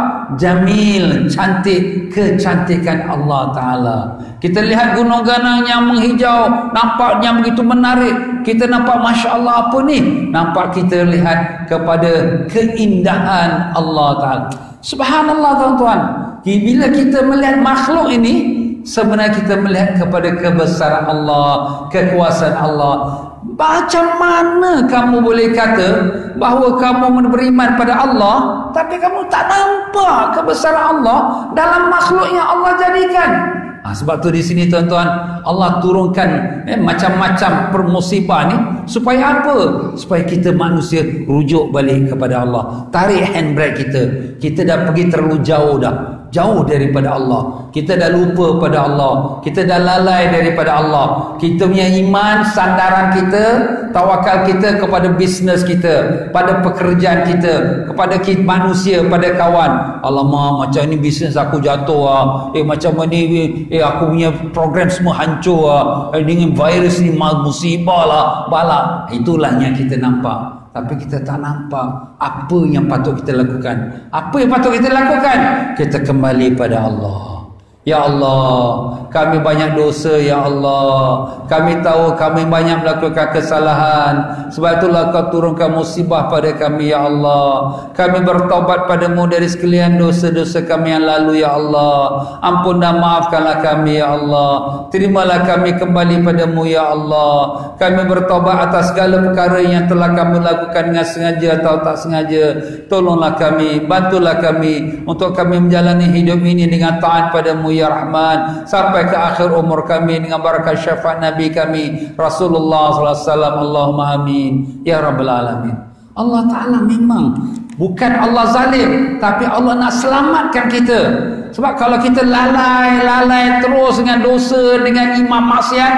Jamil, cantik, kecantikan Allah Ta'ala. Kita lihat gunung-gunung yang menghijau, nampak yang begitu menarik. Kita nampak Masya Allah, apa ni? Nampak kita lihat kepada keindahan Allah Ta'ala. Subhanallah tuan-tuan. Bila kita melihat makhluk ini, sebenarnya kita melihat kepada kebesaran Allah, kekuasaan Allah. Macam mana kamu boleh kata bahawa kamu beriman pada Allah, tapi kamu tak nampak kebesaran Allah dalam makhluk yang Allah jadikan? Ha, sebab tu di sini tuan-tuan, Allah turunkan eh, macam-macam permusibah ni supaya apa? Supaya kita manusia rujuk balik kepada Allah. Tarik handbrake kita. Kita dah pergi terlalu jauh dah. Jauh daripada Allah. Kita dah lupa pada Allah. Kita dah lalai daripada Allah. Kita punya iman, sandaran kita, tawakal kita kepada bisnes kita, pada pekerjaan kita, kepada kita manusia, pada kawan. Alamak, macam ni bisnes aku jatuh ah. Eh macam ni, eh aku punya program semua hancur ah. Eh, dengan virus ni musibah lah, bala. Itulah yang kita nampak. Tapi kita tak nampak apa yang patut kita lakukan. Apa yang patut kita lakukan? Kita kembali pada Allah. Ya Allah, kami banyak dosa, Ya Allah. Kami tahu kami banyak melakukan kesalahan. Sebab itulah Kau turunkan musibah pada kami, Ya Allah. Kami bertaubat padamu dari sekalian dosa-dosa kami yang lalu, Ya Allah. Ampun dan maafkanlah kami, Ya Allah. Terimalah kami kembali padamu, Ya Allah. Kami bertaubat atas segala perkara yang telah kami lakukan dengan sengaja atau tak sengaja. Tolonglah kami, bantulah kami untuk kami menjalani hidup ini dengan taat padamu, Ya Rahman, sampai ke akhir umur kami dengan barakat syafaat Nabi kami Rasulullah sallallahu alaihi wasallam. Allahumma amin ya rabbal alamin. Allah Ta'ala memang bukan Allah zalim, tapi Allah nak selamatkan kita. Sebab kalau kita lalai-lalai terus dengan dosa, dengan iman maksiat,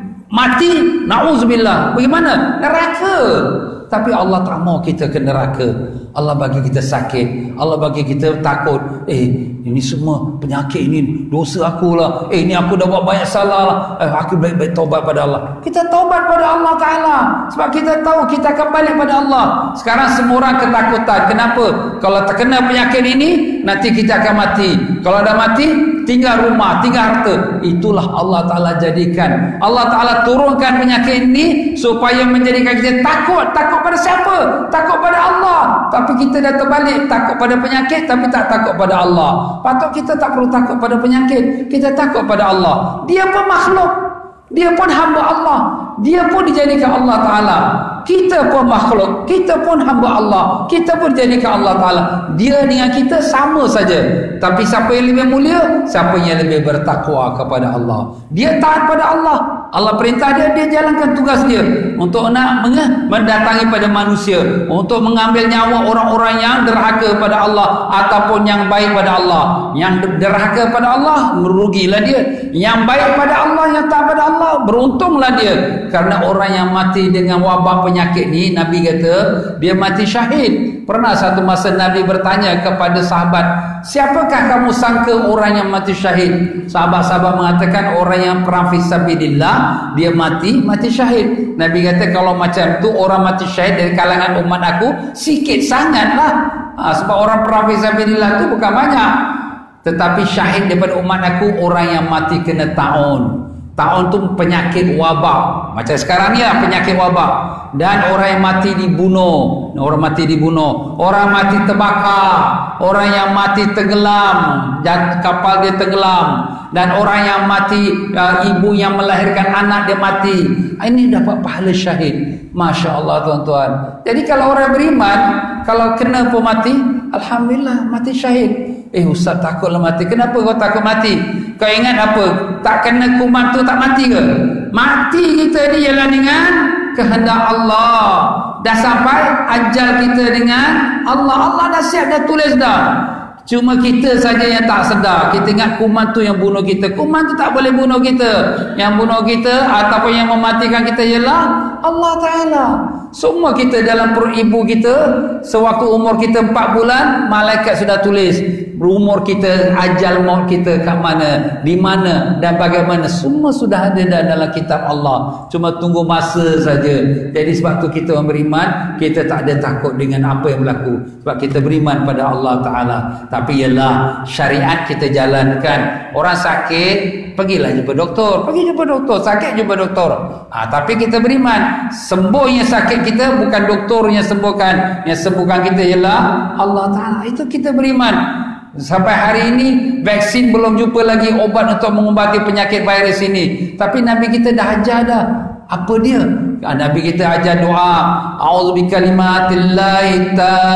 mati, na'udzubillah, bagaimana? Neraka. Tapi Allah tak mau kita ke neraka. Allah bagi kita sakit, Allah bagi kita takut. Eh, ini semua penyakit ini dosa aku lah. Eh, ini aku dah buat banyak salah lah. Eh, aku baik-baik taubat pada Allah. Kita taubat pada Allah Ta'ala. Sebab kita tahu kita akan balik pada Allah. Sekarang semua orang ketakutan. Kenapa? Kalau terkena penyakit ini, nanti kita akan mati. Kalau dah mati, tinggal rumah, tinggal harta. Itulah Allah Ta'ala jadikan. Allah Ta'ala turunkan penyakit ini supaya menjadikan kita takut. Takut pada siapa? Takut pada Allah. Tapi kita dah terbalik, takut pada penyakit tapi tak takut pada Allah. Patut kita tak perlu takut pada penyakit, kita takut pada Allah. Dia pun makhluk, dia pun hamba Allah, dia pun dijadikan Allah Ta'ala. Kita pun makhluk, kita pun hamba Allah, kita pun dijadikan Allah Ta'ala. Dia dengan kita sama saja. Tapi siapa yang lebih mulia? Siapa yang lebih bertakwa kepada Allah. Dia taat pada Allah. Allah perintah dia, dia jalankan tugas dia untuk nak mendatangi pada manusia, untuk mengambil nyawa orang-orang yang derhaka pada Allah ataupun yang baik pada Allah. Yang derhaka pada Allah, merugilah dia. Yang baik pada Allah, yang taat pada Allah, beruntunglah dia. Karena orang yang mati dengan wabak penyakit ni, Nabi kata dia mati syahid. Pernah satu masa Nabi bertanya kepada sahabat, siapakah kamu sangka orang yang mati syahid? Sahabat-sahabat mengatakan orang yang perang fisabilillah, dia mati, mati syahid. Nabi kata kalau macam tu orang mati syahid dari kalangan umat aku sikit sangatlah. Ha, sebab orang perang fisabilillah tu bukan banyak. Tetapi syahid daripada umat aku orang yang mati kena taun. Taun tu penyakit wabak. Macam sekarang ni lah penyakit wabak. Dan orang yang mati dibunuh. Orang mati dibunuh. Orang mati terbakar. Orang yang mati tenggelam. Kapal dia tenggelam. Dan orang yang mati, uh, ibu yang melahirkan anak dia mati. Ini dapat pahala syahid. Masya Allah tuan-tuan. Jadi kalau orang beriman, kalau kena pun mati, alhamdulillah mati syahid. Eh ustaz takutlah mati. Kenapa kau takut mati? Kau ingat apa? Tak kena kuman tu tak mati ke? Mati kita ni ialah dengan kehendak Allah. Dah sampai ajal kita dengan Allah. Allah dah siap, dah tulis dah. Cuma kita saja yang tak sedar. Kita ingat kuman tu yang bunuh kita. Kuman tu tak boleh bunuh kita. Yang bunuh kita ataupun yang mematikan kita ialah Allah Ta'ala. Semua kita dalam perut ibu kita, sewaktu umur kita empat bulan, malaikat sudah tulis umur kita, ajal maut kita kat mana, di mana dan bagaimana, semua sudah ada dalam kitab Allah. Cuma tunggu masa saja. Jadi sebab tu kita orang beriman, kita tak ada takut dengan apa yang berlaku, sebab kita beriman pada Allah Ta'ala. Tapi ialah syariat kita jalankan. Orang sakit, pergilah jumpa doktor, pergi jumpa doktor, sakit jumpa doktor. Ha, tapi kita beriman, sembuhnya sakit kita bukan doktor yang sembuhkan, yang sembuhkan kita ialah Allah Ta'ala. Itu kita beriman. Sampai hari ini vaksin belum jumpa lagi obat untuk mengubati penyakit virus ini, tapi Nabi kita dah ajar dah. Apa dia? Nabi kita ajar doa, a'udzu bikalimatillahi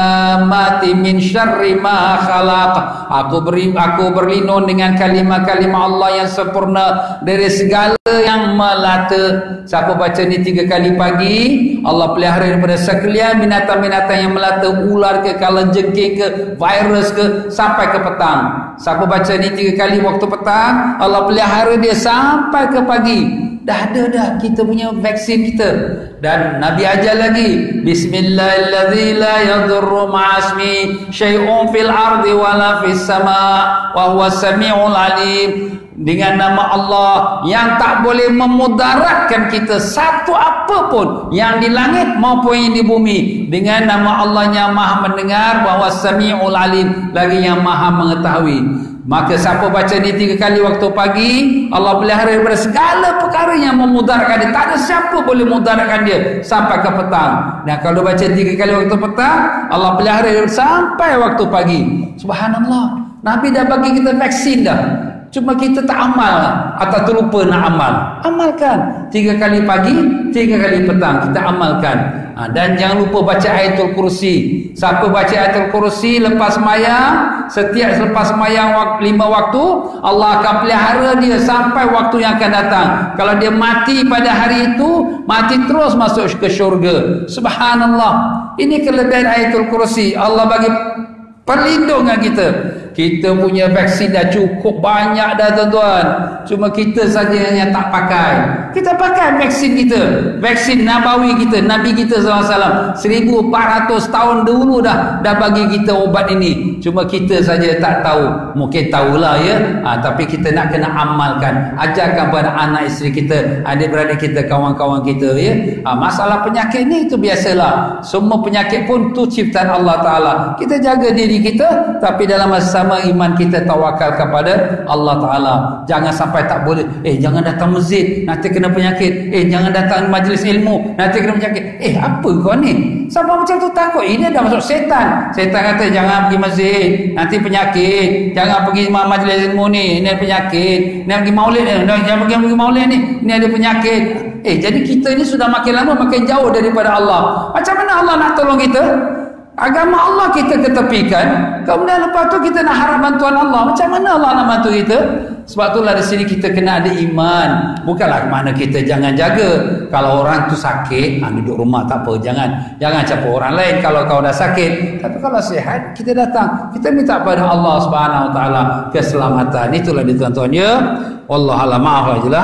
tammati min syarri ma khalaq. Aku beri aku berlindung dengan kalimah-kalimah Allah yang sempurna dari segala yang melata. Siapa baca ni tiga kali pagi, Allah pelihara daripada sekalian binatang-binatang yang melata, ular ke, kalajengking ke, virus ke, sampai ke petang. Siapa baca ni tiga kali waktu petang, Allah pelihara dia sampai ke pagi. Dah ada dah kita punya vaksin kita. Dan Nabi ajar lagi, bismillahirrahmanirrahim, la yadurru ma'asmi syai'un fil ardi wala fis sama' wa huwas sami'ul alim. Dengan nama Allah yang tak boleh memudaratkan kita satu apa pun yang di langit maupun yang di bumi. Dengan nama Allah yang maha mendengar, bahawa sami'ul alim, lagi yang maha mengetahui. Maka siapa baca ni tiga kali waktu pagi, Allah pelihara daripada segala perkara yang memudaratkan dia. Tak ada siapa boleh mudaratkan dia sampai ke petang. Dan kalau baca tiga kali waktu petang, Allah pelihara daripada sampai waktu pagi. Subhanallah, Nabi dah bagi kita vaksin dah. Cuma kita tak amal atau terlupa nak amal. Amalkan tiga kali pagi, tiga kali petang, kita amalkan. Ha, dan jangan lupa baca ayatul kursi. Siapa baca ayatul kursi lepas sembahyang, setiap selepas sembahyang waktu, lima waktu, Allah akan pelihara dia sampai waktu yang akan datang. Kalau dia mati pada hari itu, mati terus masuk ke syurga. Subhanallah. Ini kelebihan ayatul kursi. Allah bagi perlindungan kita. Kita punya vaksin dah cukup banyak dah tuan-tuan. Cuma kita saja yang tak pakai. Kita pakai vaksin kita, vaksin Nabawi kita, Nabi kita sallallahu alaihi wasallam seribu empat ratus tahun dulu dah dah bagi kita obat ini. Cuma kita saja tak tahu. Mungkin tahulah ya, ha, tapi kita nak kena amalkan. Ajarkan pada anak isteri kita, adik-beradik kita, kawan-kawan kita ya. Ha, masalah penyakit ni itu biasalah. Semua penyakit pun tu ciptaan Allah Ta'ala. Kita jaga diri kita, tapi dalam masa sama iman kita tawakal kepada Allah Ta'ala. Jangan sampai tak boleh, eh jangan datang masjid nanti kena penyakit, eh jangan datang majlis ilmu nanti kena penyakit. Eh apa kau ni? Siapa macam tu takut? Ini dah masuk setan. Setan kata jangan pergi masjid nanti penyakit, jangan pergi majlis ilmu ni, ini ada penyakit, ni pergi maulid ni, jangan pergi pergi maulid ni, ni ada penyakit. Eh jadi kita ni sudah makin lama makin jauh daripada Allah. Macam mana Allah nak tolong kita? Agama Allah kita ketepikan, kemudian lepas tu kita nak harap bantuan Allah. Macam mana Allah nak bantu kita? Sebab itulah di sini kita kena ada iman. Bukanlah mana kita jangan jaga. Kalau orang tu sakit, ha, duduk rumah tak apa, jangan jangan campur orang lain kalau kau dah sakit. Tapi kalau sihat, kita datang, kita minta pada Allah Subhanahu Wa Taala keselamatan. Itulah dia tuan-tuan ya. Wallahualam, maaf ajalah.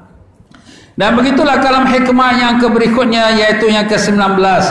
Dan begitulah kalam hikmah yang keberikutnya, iaitu yang ke sembilan belas.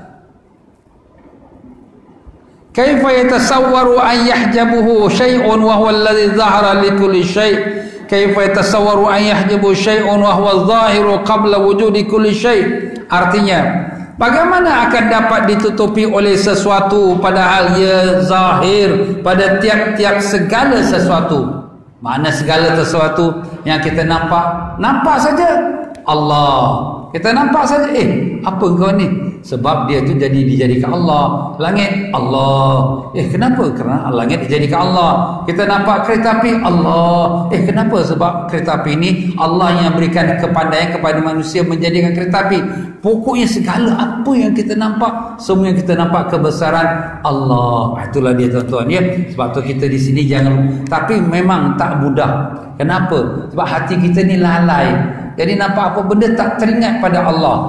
Kaifa yatasawwaru an yahjabuhu syai'un wa huwa alladhi dhahara li kulli syai'. Kaifa yatasawwaru an yahjabu syai'un wa huwa adh-dhahiru qabla wujudi kulli syai'. Artinya, bagaimana akan dapat ditutupi oleh sesuatu padahal ia zahir pada tiap-tiap segala sesuatu? Mana segala sesuatu yang kita nampak? Nampak saja Allah. Kita nampak saja, eh apa kau ni? Sebab dia tu jadi dijadikan Allah. Langit Allah. Eh kenapa? Kerana langit dijadikan Allah. Kita nampak kereta api Allah. Eh kenapa? Sebab kereta api ini Allah yang berikan kepandaian kepada manusia menjadikan kereta api. Pokoknya segala apa yang kita nampak, semua yang kita nampak kebesaran Allah. Itulah dia tuan-tuan ya. Sebab tu kita di sini jangan, tapi memang tak mudah. Kenapa? Sebab hati kita ni lalai. Jadi nampak apa benda tak teringat pada Allah.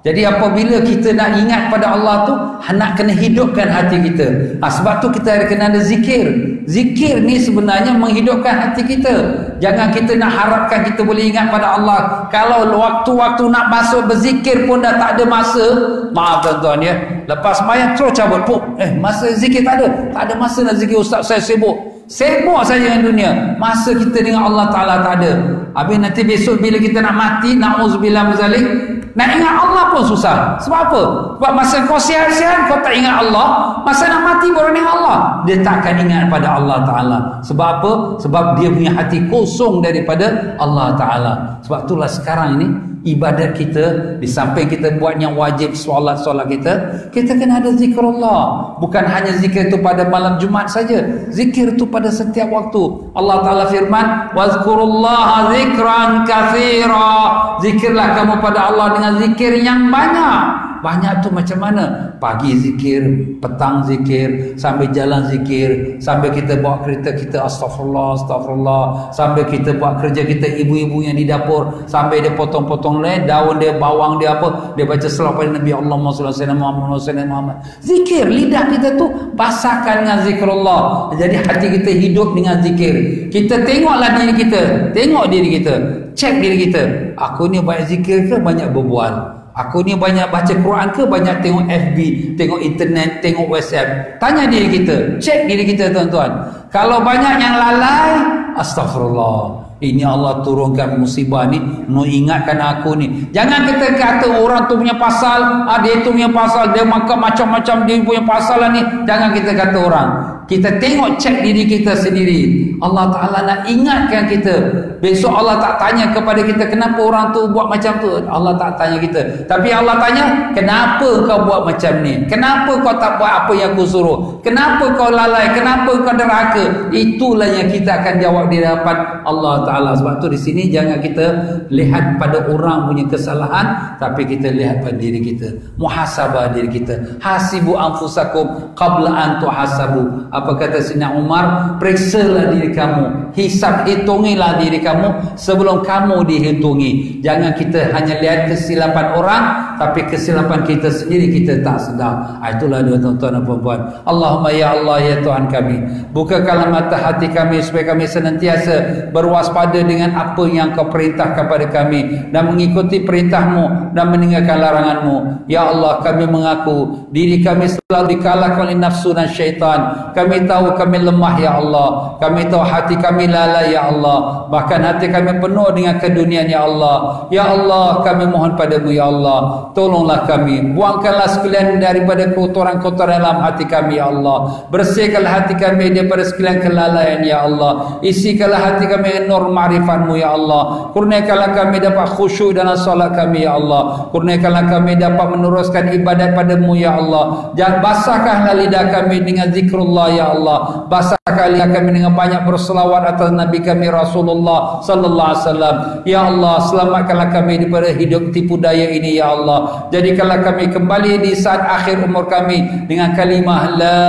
Jadi apabila kita nak ingat pada Allah tu, nak kena hidupkan hati kita. Ha, sebab tu kita kena ada zikir. Zikir ni sebenarnya menghidupkan hati kita. Jangan kita nak harapkan kita boleh ingat pada Allah. Kalau waktu-waktu nak masuk berzikir pun dah tak ada masa, maaf tuan-tuan ya, lepas sembahyang terus cabut pun. Eh, masa zikir tak ada. Tak ada masa nak zikir, ustaz saya sibuk. Sibuk saja dengan dunia. Masa kita dengan Allah Ta'ala tak ada. Habis nanti besok bila kita nak mati, na'udzubillah mazalik, nak ingat Allah pun susah. Sebab apa? Sebab masa kau sihat-sihat, kau tak ingat Allah. Masa nak mati baru ingat Allah. Dia takkan ingat pada Allah Ta'ala. Sebab apa? Sebab dia punya hati kosong daripada Allah Ta'ala. Sebab itulah sekarang ini ibadat kita, di samping kita buat yang wajib, solat-solat kita, kita kena ada zikrullah. Bukan hanya zikir itu pada malam Jumaat saja, zikir itu pada setiap waktu. Allah Ta'ala firman, wazkurullaha zikran katsira, zikirlah kamu pada Allah dengan zikir yang banyak. Banyak tu macam mana? Pagi zikir, petang zikir, sambil jalan zikir, sambil kita bawa kereta kita astagfirullah, astagfirullah, sambil kita buat kerja kita, ibu-ibu yang di dapur, sambil dia potong-potong le, daun dia, bawang dia apa, dia baca selawat pada Nabi Allahumma shalli ala sayyidina Muhammad Muhammad. Zikir, lidah kita tu basahkan dengan zikrullah. Jadi hati kita hidup dengan zikir. Kita tengoklah diri kita, tengok diri kita, cek diri kita. Aku ni banyak zikir ke banyak berbual? Aku ni banyak baca Quran ke banyak tengok F B, tengok internet, tengok WhatsApp? Tanya diri kita, cek diri kita tuan-tuan. Kalau banyak yang lalai, astagfirullah, ini Allah turunkan musibah ni, mau ingatkan aku ni. Jangan kita kata orang tu punya pasal, ah, dia tu punya pasal, dia makan macam-macam, dia punya pasal lah ni. Jangan kita kata orang. Kita tengok, cek diri kita sendiri. Allah Ta'ala nak ingatkan kita. Besok Allah tak tanya kepada kita, kenapa orang tu buat macam tu? Allah tak tanya kita. Tapi Allah tanya, kenapa kau buat macam ni? Kenapa kau tak buat apa yang aku suruh? Kenapa kau lalai? Kenapa kau derhaka? Itulah yang kita akan jawab di hadapan Allah Ta'ala. Sebab tu di sini jangan kita lihat pada orang punya kesalahan, tapi kita lihat pada diri kita. Muhasabah diri kita. Hasibu anfusakum qabla an tuhasabu. Apa kata Sayyidina Umar? Periksalah diri kamu, hisab, hitungilah diri kamu sebelum kamu dihitungi. Jangan kita hanya lihat kesilapan orang, tapi kesilapan kita sendiri kita tak sedar. Itulah dia tuan-tuan dan puan-puan. Allahumma ya Allah ya Tuhan kami, bukakanlah mata hati kami supaya kami senantiasa berwaspada dengan apa yang kau perintah kepada kami dan mengikuti perintahmu dan meninggalkan laranganmu. Ya Allah, kami mengaku diri kami selalu dikalahkan oleh nafsu dan syaitan. Kami tahu kami lemah ya Allah. Kami tahu hati kami lalai ya Allah. Bahkan hati kami penuh dengan keduniaan ya Allah. Ya Allah, kami mohon padamu ya Allah, tolonglah kami, buangkanlah sekalian daripada kotoran-kotoran dalam hati kami ya Allah. Bersihkanlah hati kami daripada sekalian kelalaian ya Allah. Isikanlah hati kami dengan nur ma'rifatmu ya Allah. Kurniakanlah kami dapat khusyuk dalam solat kami ya Allah. Kurniakanlah kami dapat meneruskan ibadat padamu ya Allah. Jangan basahkanlah lidah kami dengan zikrullah ya Allah. Basahkan lidah kami dengan banyak berselawat atas Nabi kami Rasulullah sallallahu alaihi wasallam. Ya Allah, selamatkanlah kami daripada hidup tipu daya ini ya Allah. Jadikanlah kami kembali di saat akhir umur kami dengan kalimah la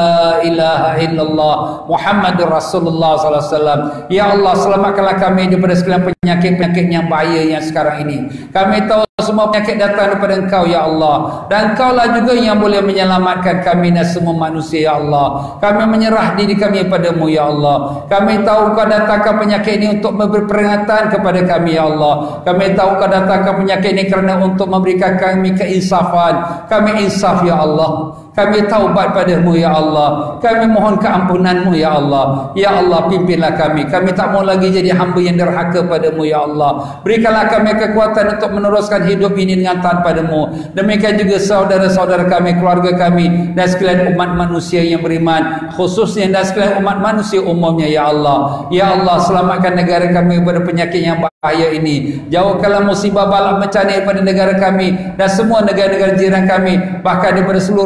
ilaha illallah Muhammadur Rasulullah sallallahu alaihi wasallam. Ya Allah, selamatkanlah kami daripada segala penyakit-penyakit yang bahaya yang sekarang ini. Kami tahu semua penyakit datang daripada Engkau ya Allah, dan Engkaulah juga yang boleh menyelamatkan kami dan semua manusia ya Allah. Kami menyerah diri kami padamu ya Allah. Kami tahu Engkau datangkan penyakit ini untuk memberi peringatan kepada kami ya Allah. Kami tahu Engkau datangkan penyakit ini kerana untuk memberikan kami keinsafan. Kami insaf ya Allah. Kami taubat padamu ya Allah. Kami mohon keampunanmu ya Allah. Ya Allah, pimpinlah kami. Kami tak mau lagi jadi hamba yang derhaka padamu ya Allah. Berikanlah kami kekuatan untuk meneruskan hidup ini dengan taat padamu. Demikian juga saudara-saudara kami, keluarga kami, dan sekalian umat manusia yang beriman, khususnya dan sekalian umat manusia umumnya ya Allah. Ya Allah, selamatkan negara kami daripada penyakit yang bahaya ini. Jauhkanlah musibah balak bencana daripada negara kami dan semua negara-negara jiran kami, bahkan daripada seluruh dunia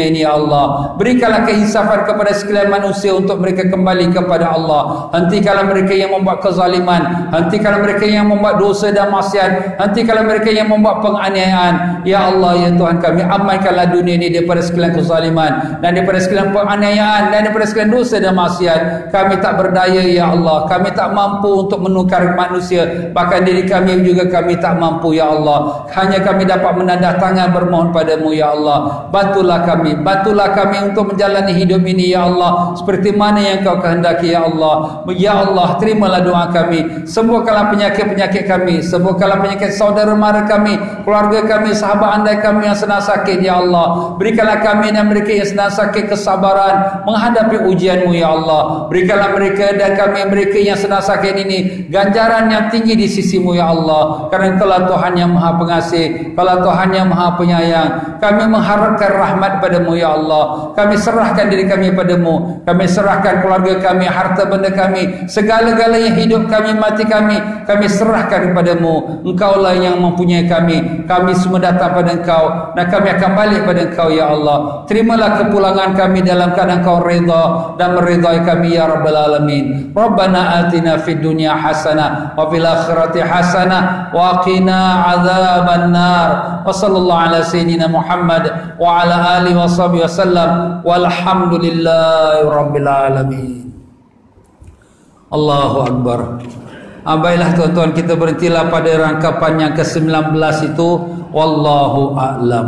dunia ini ya Allah. Berikanlah keinsafan kepada sekalian manusia untuk mereka kembali kepada Allah. Hentikanlah mereka yang membuat kezaliman, hentikanlah mereka yang membuat dosa dan maksiat, hentikanlah mereka yang membuat penganiayaan. Ya Allah, ya Tuhan kami, amankanlah dunia ini daripada sekalian kezaliman dan daripada sekalian penganiayaan dan daripada sekalian dosa dan maksiat. Kami tak berdaya ya Allah, kami tak mampu untuk menukar manusia, bahkan diri kami juga kami tak mampu ya Allah. Hanya kami dapat menadah tangan bermohon padamu ya Allah. Bantulah kami, bantulah kami untuk menjalani hidup ini ya Allah seperti mana yang kau kehendaki ya Allah. Ya Allah, terimalah doa kami, sembuhkanlah penyakit-penyakit kami, sembuhkanlah penyakit saudara mara kami, keluarga kami, sahabat andai kami yang sedang sakit ya Allah. Berikanlah kami dan mereka yang sedang sakit kesabaran menghadapi ujianmu ya Allah. Berikanlah mereka dan kami mereka yang sedang sakit ini ganjaran yang tinggi di sisimu ya Allah, kerana Engkaulah Tuhan yang Maha Pengasih, Engkaulah Tuhan yang Maha Penyayang. Kami mengharapkan rahmat padamu ya Allah. Kami serahkan diri kami padamu, kami serahkan keluarga kami, harta benda kami, segala-galanya hidup kami, mati kami, kami serahkan kepadamu. Engkaulah yang mempunyai kami, kami semua datang pada Engkau dan kami akan balik pada Engkau ya Allah. Terimalah kepulangan kami dalam keadaan Engkau redha dan meridai kami ya Rabbal Alamin. Rabbana atina fid dunya hasanah wa fil akhirati hasanah wa qina adzaban nar. Wa sallallahu ala sayyidina Muhammad wa ala alihi wa sahbihi wasallam walhamdulillahi rabbil alamin. Allahu akbar. Ah, baiklah tuan-tuan, kita berhentilah pada rangkapan yang ke sembilan belas itu. Wallahu a'lam.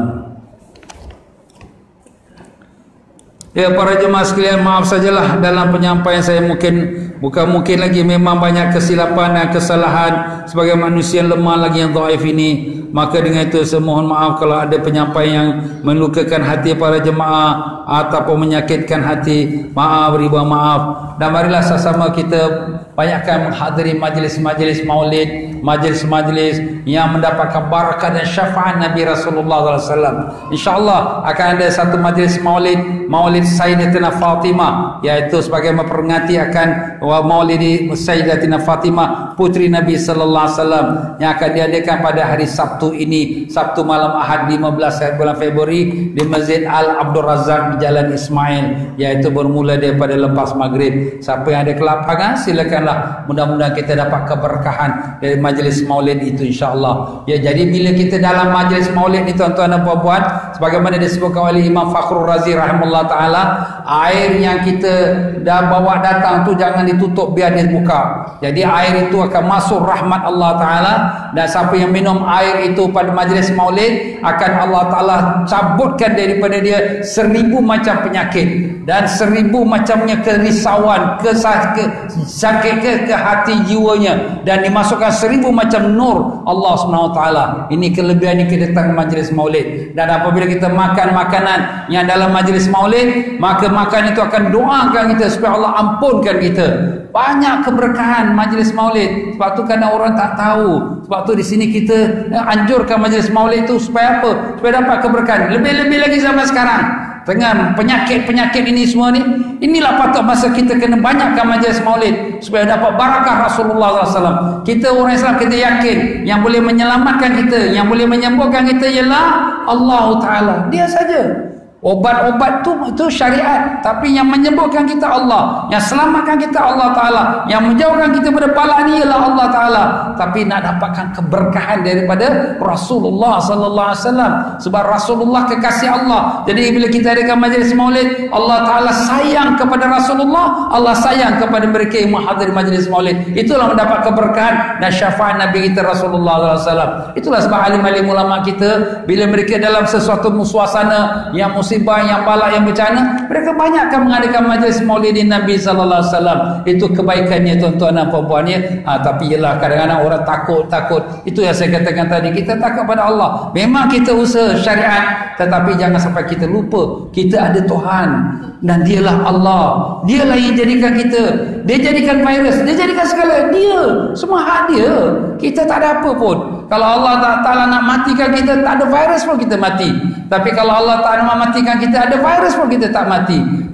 Ya para jemaah sekalian, maaf sajalah dalam penyampaian saya, mungkin bukan mungkin lagi, memang banyak kesilapan dan kesalahan sebagai manusia yang lemah lagi, yang dhaif ini. Maka dengan itu saya mohon maaf kalau ada penyampaian yang melukakan hati para jemaah ataupun menyakitkan hati. Maaf, riba maaf. Dan marilah sama-sama kita banyakkan menghadiri majlis-majlis maulid, majlis-majlis yang mendapatkan barakah dan syafaat Nabi Rasulullah sallallahu alaihi wasallam. InsyaAllah akan ada satu majlis maulid, maulid Sayyidatina Fatimah, iaitu sebagai memperingati akan maulid Sayyidatina Fatimah, putri Nabi sallallahu alaihi wasallam, yang akan diadakan pada hari Sabtu ini, Sabtu malam Ahad lima belas bulan Februari di Masjid Al Abdul Razak di Jalan Ismail, iaitu bermula daripada lepas maghrib. Siapa yang ada kelapangan silakanlah, mudah-mudahan kita dapat keberkahan dari majlis maulid itu insya-Allah. Ya, jadi bila kita dalam majlis maulid ni tuan-tuan dan puan-puan, sebagaimana disebutkan oleh Imam Fakhrul Razi rahimahullah taala, air yang kita dah bawa datang tu jangan ditutup, biar dia buka. Jadi air itu akan masuk rahmat Allah taala, dan siapa yang minum air itu pada majlis maulid akan Allah taala cabutkan daripada dia seribu macam penyakit dan seribu macamnya kerisauan, kesakit, sakit ke, ke hati jiwanya, dan dimasukkan seribu macam nur Allah subhanahu wa taala. Ini kelebihan ini kedatangan majlis maulid. Dan apabila kita makan makanan yang dalam majlis maulid, maka makan itu akan doakan kita supaya Allah ampunkan kita. Banyak keberkahan majlis maulid. Sebab tu kadang orang tak tahu. Sebab tu di sini kita anjurkan majlis maulid itu supaya apa? Supaya dapat keberkahan. Lebih-lebih lagi zaman sekarang, dengan penyakit-penyakit ini semua ni, inilah patut masa kita kena banyakkan majlis maulid supaya dapat barakah Rasulullah sallallahu alaihi wasallam. Kita orang Islam, kita yakin yang boleh menyelamatkan kita, yang boleh menyembuhkan kita ialah Allah Ta'ala. Dia saja. Obat-obat tu itu syariat, tapi yang menyembuhkan kita Allah, yang selamatkan kita Allah Ta'ala, yang menjauhkan kita pada bala ni ialah Allah Ta'ala. Tapi nak dapatkan keberkahan daripada Rasulullah sallallahu alaihi wasallam, sebab Rasulullah kekasih Allah. Jadi bila kita adakan majlis maulid, Allah Ta'ala sayang kepada Rasulullah, Allah sayang kepada mereka yang menghadiri majlis maulid. Itulah mendapat keberkahan dan syafaat Nabi kita Rasulullah sallallahu alaihi wasallam. Itulah sebab alim-alim ulama kita bila mereka dalam sesuatu suasana yang musibah, yang balak, yang bencana, mereka banyakkan mengadakan majlis maulidin Nabi sallallahu alaihi wasallam. Itu kebaikannya tuan-tuan dan puan-puan ya. Ha, tapi ialah kadang-kadang orang takut-takut. Itu yang saya katakan tadi, kita takut pada Allah. Memang kita usaha syariat, tetapi jangan sampai kita lupa kita ada Tuhan dan dialah Allah. Dialah yang jadikan kita. Dia jadikan virus, dia jadikan segala, dia. Semua hak dia. Kita tak ada apa pun. Kalau Allah Ta'ala nak matikan kita, tak ada virus pun kita mati. Tapi kalau Allah Ta'ala nak matikan kita, ada virus pun kita tak mati.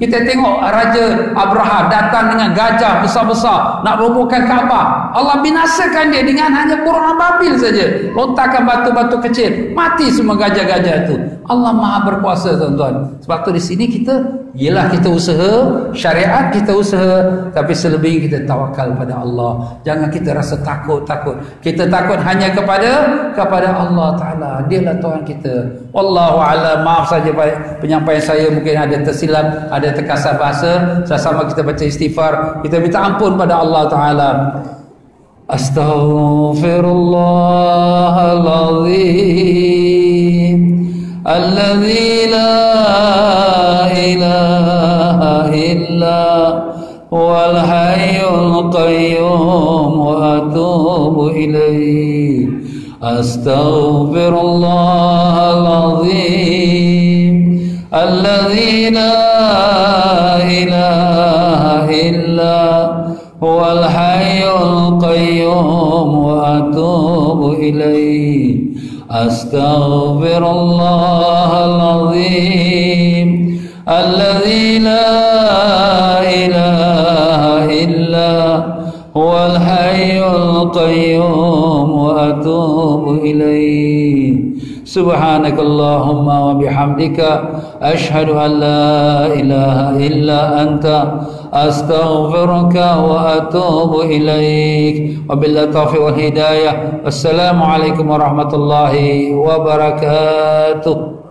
Kita tengok Raja Abraha datang dengan gajah besar-besar nak robohkan Kaabah. Allah binasakan dia dengan hanya burung ababil saja. Lontarkan batu-batu kecil, mati semua gajah-gajah itu. Allah Maha berkuasa, tuan-tuan. Sebab tu di sini kita, yelah kita usaha, syariat kita usaha, tapi selebih kita tawakal pada Allah. Jangan kita rasa takut-takut. Kita takut hanya kepada kepada Allah Ta'ala. Dialah Tuhan kita. Wallahu a'lam. Maaf saja penyampaian saya mungkin ada tersilap, ada terkasar bahasa. Sama-sama kita baca istighfar, kita minta ampun pada Allah Ta'ala. Astaghfirullahaladzim alladzi la ilaha illa huwal hayyul qayyum wa atubu ilaih. Astaghfirullahaladzim alladzi la ilaha illa huwal hayyul qayyum wa atubu ilaih. Astaghfirullahaladzim alladzi la ilaha illa huwal hayyul qayyum wa atubu ilaih. Subhanakallahumma wa bihamdika ashhadu an la ilaha illa anta astaghfiruka wa atubu ilaik. Wabillahi taufiq wal hidayah. Wassalamualaikum warahmatullahi wabarakatuh.